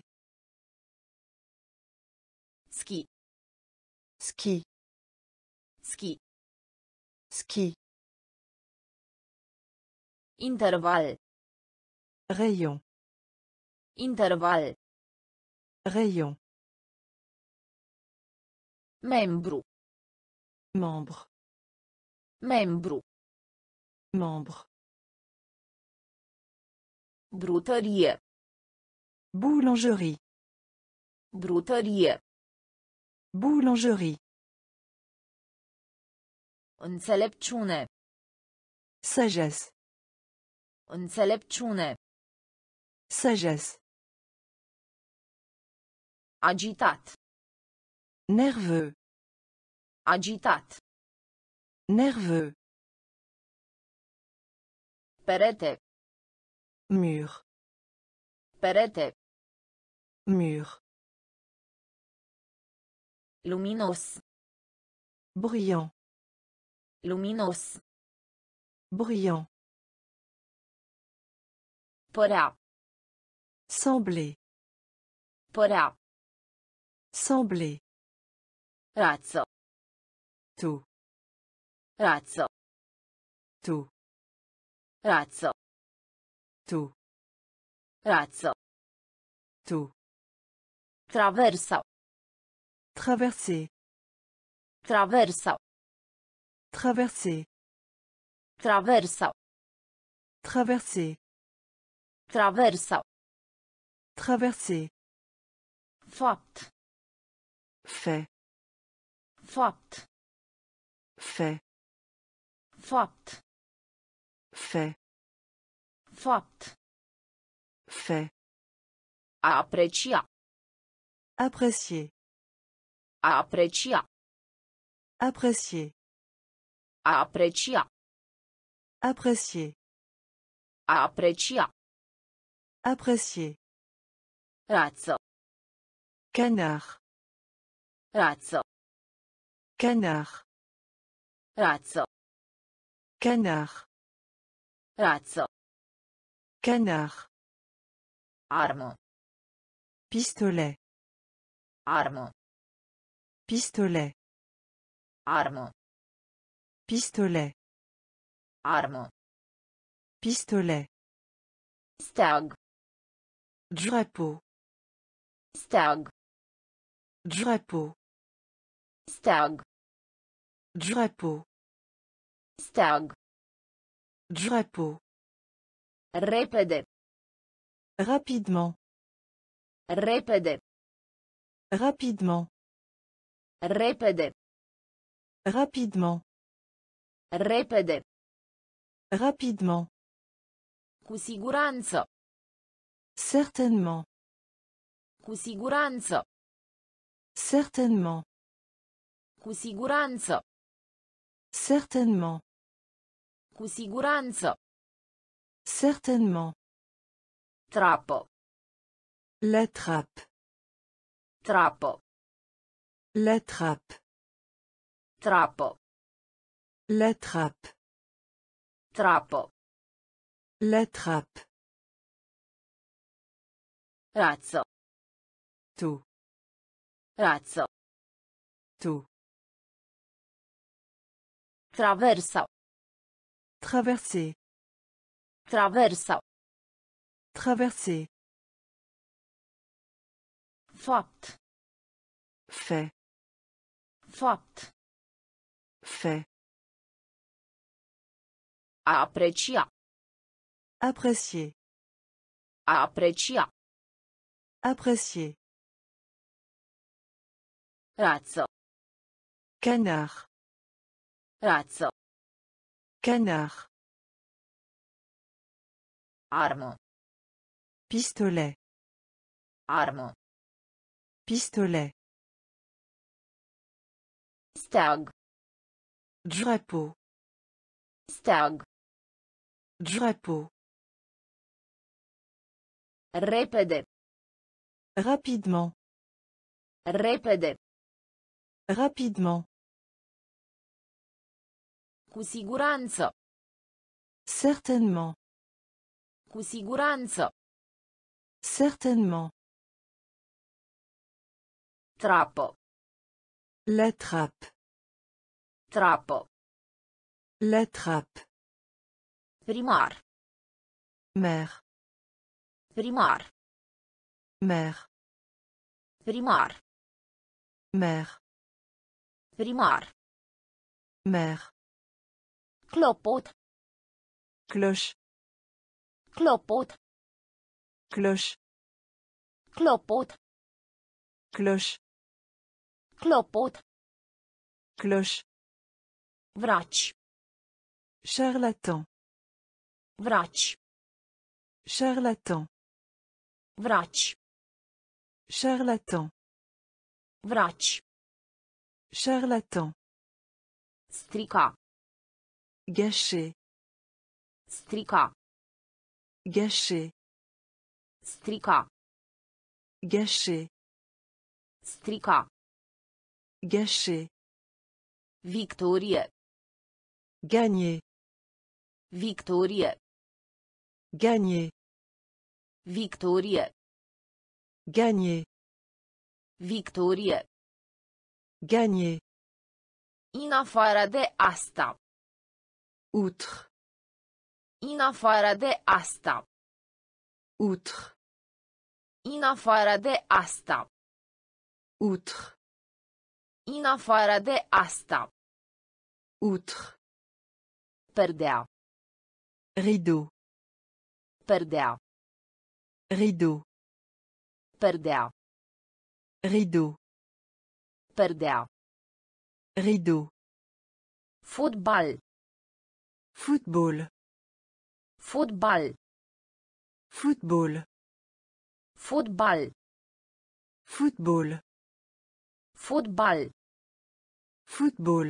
Ski. Ski. Ski. Ski. Interval. Rayon. Interval. Rayon. Membru. Membre. Membru. Membre. Brutărie. Boulangerie. Brutărie. Boulangerie. Înțelepciune. Sagesse. Înțelepciune. Sagesse. Agitat. Nerveux. Agitat. Nerveux. Perete. Mur. Perete. Mur. Luminos. Bruyant. Luminos. Bruyant. Părea. Sembler. Părea. Sembler. Rață. Tout. Rață. Tout. Rață. Tout. Rață. Tout. Traversa. Traverser. Traversa. Traverser. Traversa. Traverser. Traversa. Traverser. Fapt. Fait. Fapt. Fait. Fapt. Fait. Fapt. Fait. A aprecia. Apprécier. A aprecia. Apprécier. A aprecia. Apprécier. A aprecia. Apprécier. Rață. Canard. Rață. Canard. Rață. Canard. Razzo. Canard. Armă. Pistolet. Armă. Pistolet. Armă. Pistolet. Armă. Pistolet. Steag. Drapeau. Steag. Drapeau. Steag. Drapeau. Steag. Drapeau. Repede. Rapidement. Repede. Rapidement. Repede. Rapidement. Repede. Rapidement. Cu siguranță. Certainement. Cu siguranță. Certainement. Cu siguranță. Certainement. Cu siguranță. Certainement. Trapă. La trappe. Trapă. La trappe. Trapă. La trappe. Trapă. La trappe. Razzo. Tu. Razzo. Tu. Traversa. Traverser. Traversa. Traverser. Fapt. Fait. Fapt. Fait. A aprecia. Apprécier. A aprecia. Apprécier. Razzo. Canard. Razzo. Canard. Armă. Pistolet. Armă. Pistolet. Steag. Drapeau. Steag. Drapeau. Repede. Rapidement. Repede. Rapidement. Cu siguranță. Certainement. Cu siguranță. Certainement. Trapă. La trappe. Trapă. La trappe. Primar. Mère. Primar. Mère. Primar. Mère. Primar. Mère. Clopot. Cloche. Clopot. Cloche. Clopot. Cloche. Clopot. Cloche. Vraci. Charlatan. Vraci. Charlatan. Vraci. Charlatan. Vraci. Charlatan. Strica. Gâcher. Strica. Gâcher. Strica. Gâcher. Strica. Gâcher. Victorie. Gagner. Victorie. Gagner. Victorie. Gagner. Victorie. Gagner. În afară de asta. Outre. În afară de asta. Outre. În afară de asta. Outre. În afară de asta. Outre. Perdea. Rideau. Perdea. Rideau. Perdea. Rideau. Perdea. Rideau. Fotbal. Football. Fotbal. Football. Fotbal. Football. Fotbal. Football.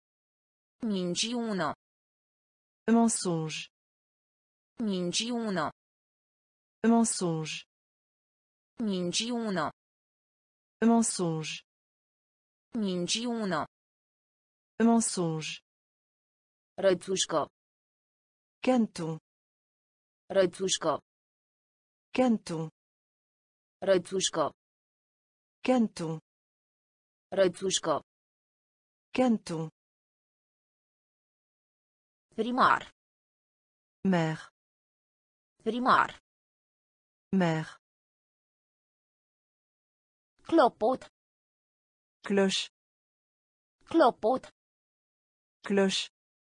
Minciună. Mensonge. Minciună. Mensonge. Minciună. Mensonge. Minciună. Mensonge. Rățușcă. Canton. Rățușcă. Canton. Rățușcă. Canton. Rățușcă. Canton. Primar. Maire. Primar. Maire. Clopot. Cloche. Clopot. Cloche.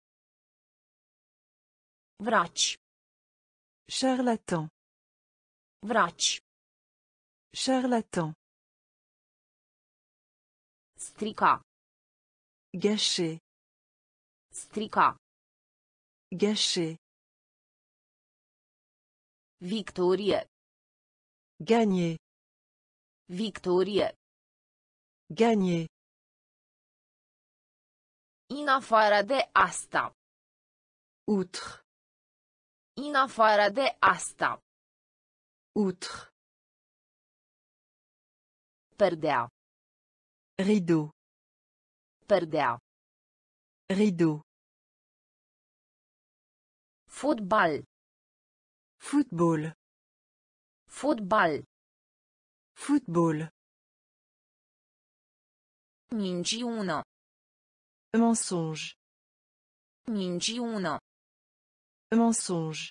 Vraci. Charlatan. Vraci. Charlatan. Strica. Gâcher. Strica. Gâcher. Victorie. Gagner. Victorie. Gagner. În afară de asta. Outre. În afară de asta. Outre. Perdea. Rideau. Perdea. Rideau. Fotbal. Football. Fotbal. Football. Minciună. Mensonge. Minciună. Mensonge.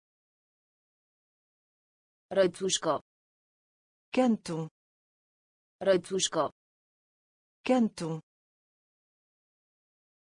Rățușcă. Canton. Rățușcă. Canton.